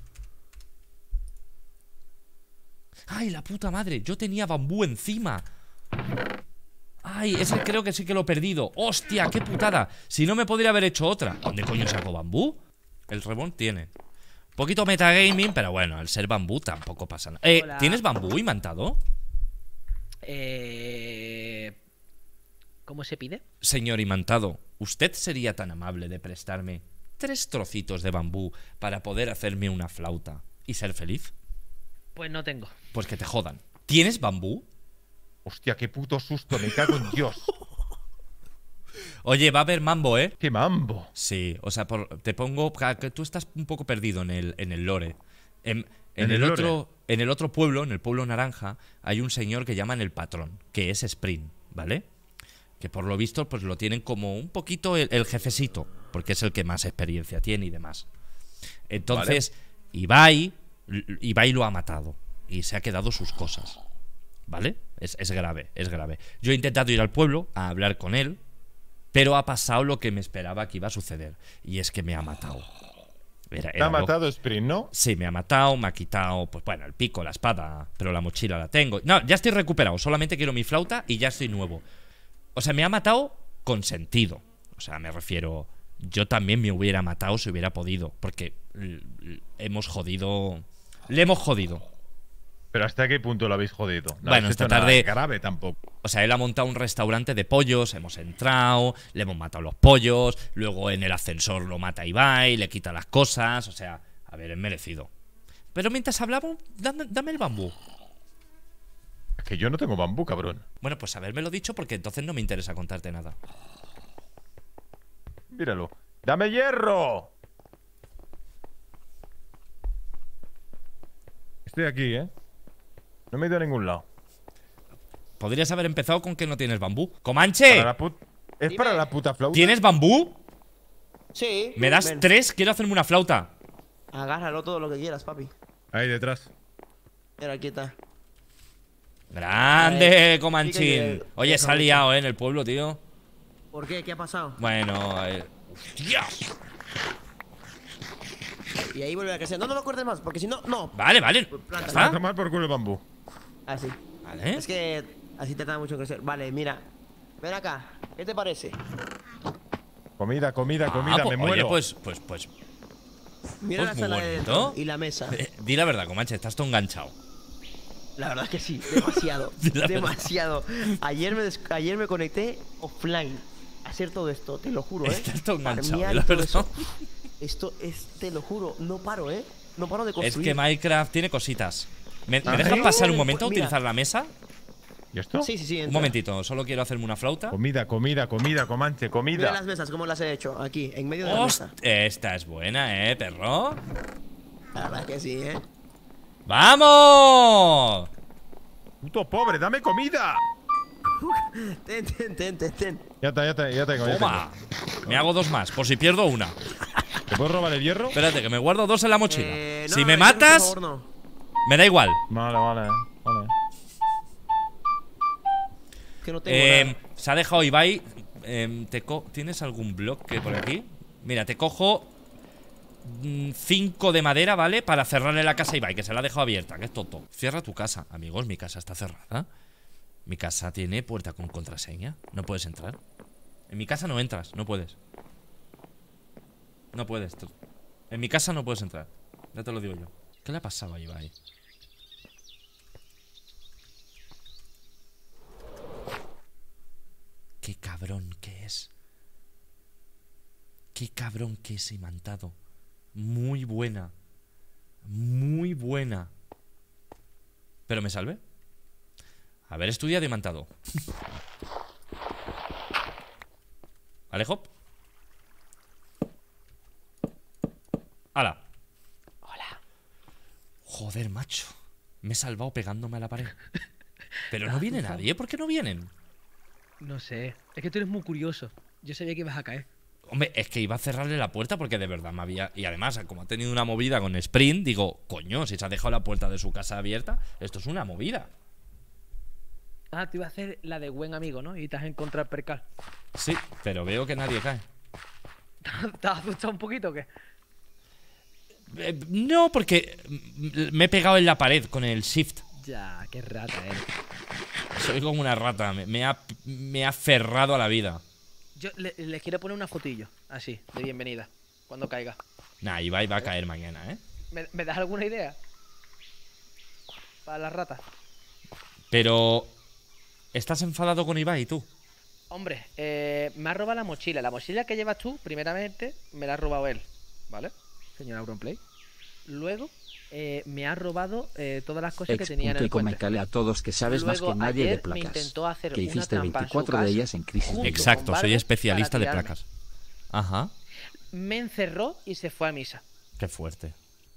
¡Ay, la puta madre! Yo tenía bambú encima. ¡Ay, ese creo que sí que lo he perdido! ¡Hostia, qué putada! Si no me podría haber hecho otra. ¿Dónde coño saco bambú? El Reborn tiene. Poquito metagaming, pero bueno, al ser bambú tampoco pasa nada. ¿Tienes bambú imantado? ¿Cómo se pide? Señor imantado, ¿usted sería tan amable de prestarme 3 trocitos de bambú para poder hacerme una flauta y ser feliz? Pues no tengo. Pues que te jodan. ¿Tienes bambú? Hostia, qué puto susto, me cago en Dios. Oye, va a haber mambo, ¿eh? ¿Qué mambo? Sí, o sea, te pongo... Que tú estás un poco perdido en el lore. En el otro pueblo, en el pueblo naranja, hay un señor que llaman el patrón, que es Spring, ¿vale? Que por lo visto pues lo tienen como un poquito el jefecito, porque es el que más experiencia tiene y demás. Entonces, vale. Ibai lo ha matado y se ha quedado sus cosas, ¿vale? Es grave, es grave. Yo he intentado ir al pueblo a hablar con él, pero ha pasado lo que me esperaba que iba a suceder, y es que me ha matado. ¿Te ha matado Spring, no? Sí, me ha matado, me ha quitado, pues bueno, el pico, la espada, pero la mochila la tengo. No, ya estoy recuperado, solamente quiero mi flauta y ya estoy nuevo. O sea, me ha matado con sentido. O sea, me refiero, yo también me hubiera matado si hubiera podido, porque hemos jodido... Le hemos jodido. ¿Pero hasta qué punto lo habéis jodido? No bueno, esta tarde... grave tampoco. O sea, él ha montado un restaurante de pollos, hemos entrado, le hemos matado los pollos, luego en el ascensor lo mata Ibai, le quita las cosas, o sea, a ver, es merecido. Pero mientras hablamos, dame el bambú. Es que yo no tengo bambú, cabrón. Bueno, pues habérmelo dicho porque entonces no me interesa contarte nada. Míralo. ¡Dame hierro! Estoy aquí, ¿eh? No me he ido a ningún lado. Podrías haber empezado con que no tienes bambú. ¡Comanche! ¿Es para la puta flauta? ¿Tienes bambú? Sí. ¿Me das 3? Quiero hacerme una flauta. Agárralo todo lo que quieras, papi. Ahí detrás. Mira, aquí está. Grande, Comanchín. Oye, se ha liado, en el pueblo, tío. ¿Por qué? ¿Qué ha pasado? Bueno, ¡hostia! Y ahí vuelve a crecer. No, no lo cortes más, porque si no, no. Vale, vale. Planta. ¿Está? A tomar por culo el bambú. Así. Vale. Es que así te tarda mucho en crecer. Vale, mira. Ven acá. ¿Qué te parece? Comida, comida, comida. Pues, Me muero. Oye, pues. Mira la muy sala de bonito. dentro y la mesa. Di la verdad, Comanche, estás todo enganchado. La verdad es que sí, demasiado. La demasiado. Ayer me conecté offline a hacer todo esto, te lo juro, Estás todo enganchado, Farmear la y todo verdad. eso. Esto es, te lo juro, no paro, no paro de construir. Es que Minecraft tiene cositas. ¿Me Ah, dejan ¿sí? pasar un momento a Pues mira. utilizar la mesa? ¿Y esto? Sí, entra. Un momentito, solo quiero hacerme una flauta. Comida, comida, comida, Comanche, Mira comida. las mesas, cómo las he hecho, aquí, en medio de la mesa. Esta es buena, perro. La verdad que sí, ¡Vamos! Puto pobre, dame comida. Ten. Ya tengo. Toma. Me hago 2 más, por si pierdo una. ¿Te puedo robar el hierro? Espérate, que me guardo 2 en la mochila. No, si me el hierro, matas, por favor, no. me da igual. Vale. Que no tengo nada. Se ha dejado Ibai. ¿Tienes algún bloque por aquí? Mira, te cojo 5 de madera, ¿vale? Para cerrarle la casa a Ibai, que se la ha dejado abierta, que es tonto. Cierra tu casa. Amigos, mi casa está cerrada. Mi casa tiene puerta con contraseña. No puedes entrar. En mi casa no entras, no puedes. No puedes. En mi casa no puedes entrar. Ya te lo digo yo. ¿Qué le ha pasado a Ibai? Qué cabrón que es. Qué cabrón que es imantado. Muy buena. Muy buena. ¿Pero me salvé? Haber estudiado imantado. ¿Vale, Hop? ¡Hala! Hola. Joder, macho. Me he salvado pegándome a la pared. Pero no viene nadie. ¿Por qué no vienen? No sé. Es que tú eres muy curioso. Yo sabía que ibas a caer. Hombre, es que iba a cerrarle la puerta porque de verdad me había... Y además, como ha tenido una movida con Sprint, digo, coño, si se ha dejado la puerta de su casa abierta, esto es una movida. Ah, tú ibas a hacer la de buen amigo, ¿no? Y te has encontrado el percal. Sí, pero veo que nadie cae. ¿Te has asustado un poquito o qué? No, porque me he pegado en la pared con el shift. Ya, qué rata eres. Soy como una rata, me ha aferrado a la vida. Yo les quiero poner una fotillo, así, de bienvenida, cuando caiga. Nah, Ibai va a caer mañana, ¿eh? ¿Me das alguna idea? Para las ratas. Pero... ¿Estás enfadado con Ibai, tú? Hombre, me ha robado la mochila. La mochila que llevas tú, primeramente, me la ha robado él, ¿vale? Señor Auronplay. Luego, me ha robado todas las cosas que tenía en el puente. A todos que sabes Luego, más que nadie de ayer me placas. intentó hacer Que una hiciste trampa en su 24 de casa, ellas en crisis. junto Exacto, con soy Vargas especialista para de tirarme. placas. Ajá. Me encerró y se fue a misa. Qué fuerte.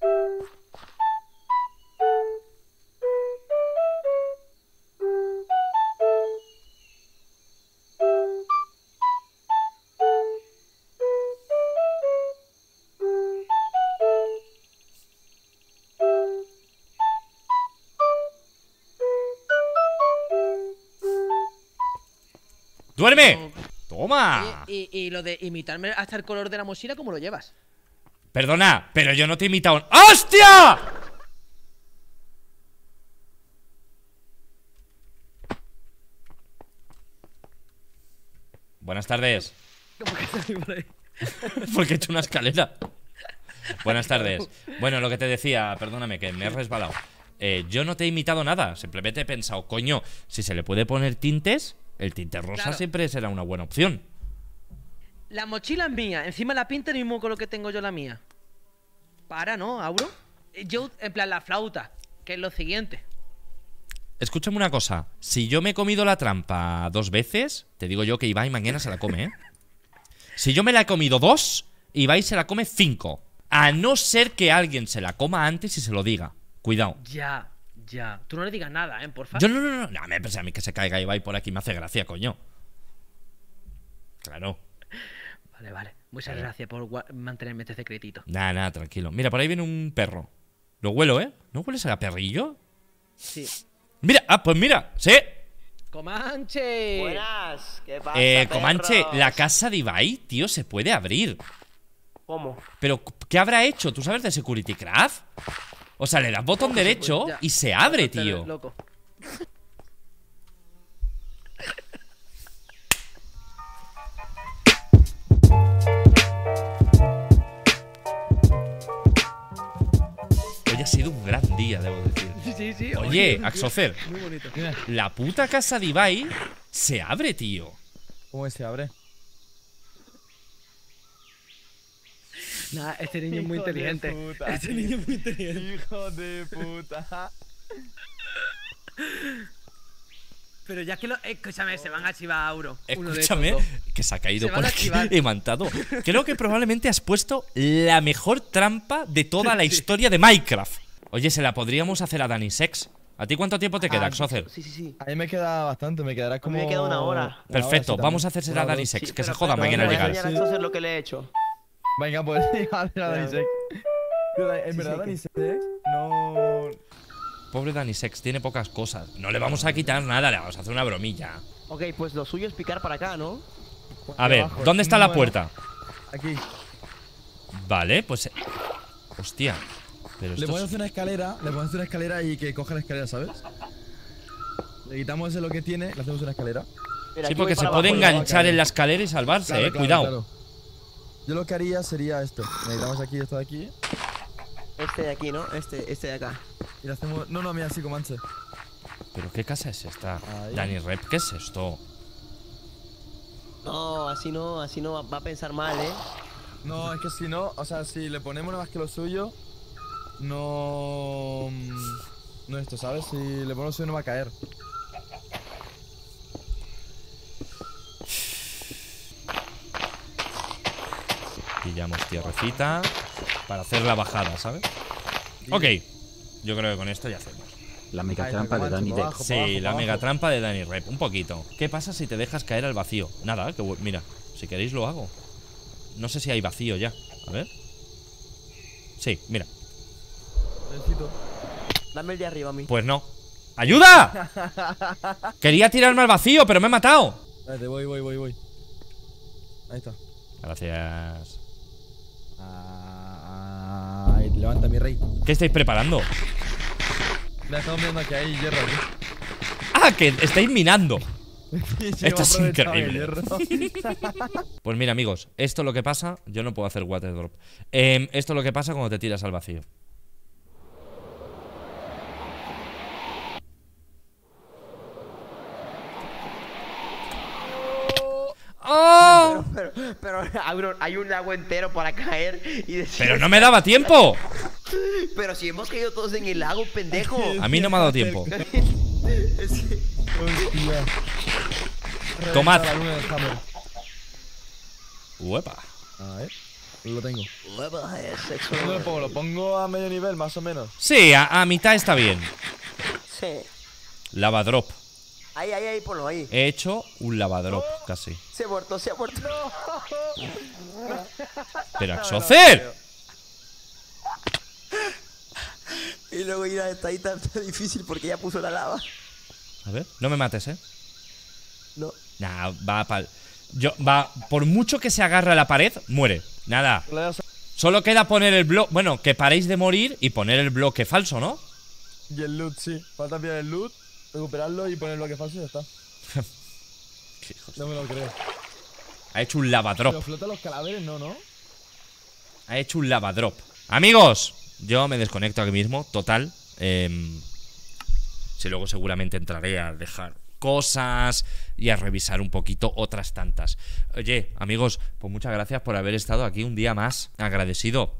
¡Duerme! ¡Toma! Y lo de imitarme hasta el color de la mochila, ¿cómo lo llevas? Perdona, pero yo no te he imitado. ¡Hostia! Buenas tardes. ¿Cómo que salí por ahí? Porque he hecho una escalera. Buenas tardes. Bueno, lo que te decía, perdóname que me he resbalado. Yo no te he imitado nada. Simplemente he pensado, coño, si se le puede poner tintes, el tinte rosa Claro. siempre será una buena opción. La mochila es mía, encima la pinta el mismo con lo que tengo yo la mía. Para, ¿no, Auro? Yo, en plan, la flauta, que es lo siguiente. Escúchame una cosa. Si yo me he comido la trampa 2 veces, te digo yo que Ibai mañana se la come, ¿eh? Si yo me la he comido 2, Ibai se la come 5. A no ser que alguien se la coma antes y se lo diga. Cuidado. Ya. Tú no le digas nada, porfa. Yo no. No, me parece a mí que se caiga Ibai por aquí me hace gracia, coño. Claro. Vale. Muchas gracias por mantenerme este secretito. Nada, tranquilo. Mira, por ahí viene un perro. Lo huelo, ¿eh? ¿No hueles a perrillo? Sí. Mira, pues mira, sí. ¡Comanche! Buenas, ¿qué pasa, Comanche, perros? la casa de Ibai, tío, se puede abrir. ¿Cómo? Pero, ¿qué habrá hecho? ¿Tú sabes de Security Craft? O sea, le das botón derecho y se abre, tío. Loco. Hoy ha sido un gran día, debo decir. Sí. Oye, Axocer, Muy bonito. la puta casa de Ibai se abre, tío. ¿Cómo que se abre? Nah, este niño es muy inteligente. Este niño es muy inteligente. Hijo de puta. Pero ya que lo. Escúchame, se van a chivar a Auro. Escúchame, que se ha caído Se por van a aquí activar. emantado. Creo que probablemente has puesto la mejor trampa de toda la historia de Minecraft. Oye, se la podríamos hacer a Dani Sex. ¿A ti cuánto tiempo te queda, Axocer? Sí. A mí me queda bastante, me quedará como. me queda una hora. Perfecto, sí, vamos a también. hacérsela a Dani Sex, Sí, que se pero joda espera, mañana al voy a llegar. enseñar a Axocer lo que le he hecho. Venga, pues, a Dani Sex. En verdad, Dani Sex no. Pobre Dani Sex, tiene pocas cosas. No le vamos a quitar nada, le vamos a hacer una bromilla. Ok, pues lo suyo es picar para acá, ¿no? A ver, ¿dónde está la puerta? Aquí. Vale, pues. Hostia. Pero Le esto podemos es- hacer una escalera, y que coja la escalera, ¿sabes? Le quitamos ese lo que tiene, le hacemos una escalera. Mira, Sí, aquí porque voy se para puede abajo, enganchar en la escalera y salvarse, Claro, cuidado. claro. Yo lo que haría sería esto. Necesitamos aquí esto de aquí. Este de aquí, ¿no? Este de acá. Y le hacemos. No, mira, así Comanche. ¿Pero qué casa es esta? Ahí. Dani Rep, ¿qué es esto? No, así no va a pensar mal, ¿eh? No, es que si no, o sea, si le ponemos nada más que lo suyo, no. No esto, ¿sabes? Si le ponemos lo suyo no va a caer. Pillamos tierrecita para hacer la bajada, ¿sabes? Ok, yo creo que con esto ya hacemos. La mega trampa de Dani Dex. Sí, la mega trampa de Dani Rep, un poquito. ¿Qué pasa si te dejas caer al vacío? Nada, mira, si queréis lo hago. No sé si hay vacío ya. A ver. Sí, mira. Necesito. Dame el de arriba a mí. Pues no. ¡Ayuda! Quería tirarme al vacío, pero me he matado. Espérate, voy. Ahí está. Gracias. Ahí, levanta mi rey. ¿Qué estáis preparando? Le estamos viendo que hay hierro aquí. ¡Ah, que estáis minando! Sí, Esto es hemos aprovechado el increíble. hierro. Pues mira, amigos, esto es lo que pasa. Yo no puedo hacer water drop. Esto es lo que pasa cuando te tiras al vacío. ¡Oh! Pero Auron, hay un lago entero para caer y decir. ¡Pero no me daba tiempo! Pero si hemos caído todos en el lago, pendejo. A mí no me ha dado tiempo. Es que- Hostia. Tomad. Reventa la luna del hammer. Uepa. A ver, lo tengo. Sexo. ¿Dónde lo pongo? ¿Lo pongo a medio nivel, más o menos? Sí, a mitad está bien. Sí. Lava drop. Ahí, ponlo ahí. He hecho un lava drop, casi. Se ha muerto. Pero Axocer. Y luego ir a esta ahí tan difícil porque ya puso la lava. A ver, no me mates, No. Nah, va, por mucho que se agarre a la pared, muere. Nada. Solo queda poner el bloque. Bueno, que paréis de morir y poner el bloque falso, ¿no? Y el loot, sí. Falta pillar el loot, recuperarlo y poner el bloque falso y ya está. No me lo creo. Ha hecho un lava drop. Pero flota los cadáveres, no. Ha hecho un lava drop. Amigos, yo me desconecto aquí mismo, total. Si luego seguramente entraré a dejar cosas y a revisar un poquito otras tantas. Oye, amigos, pues muchas gracias por haber estado aquí un día más. Agradecido.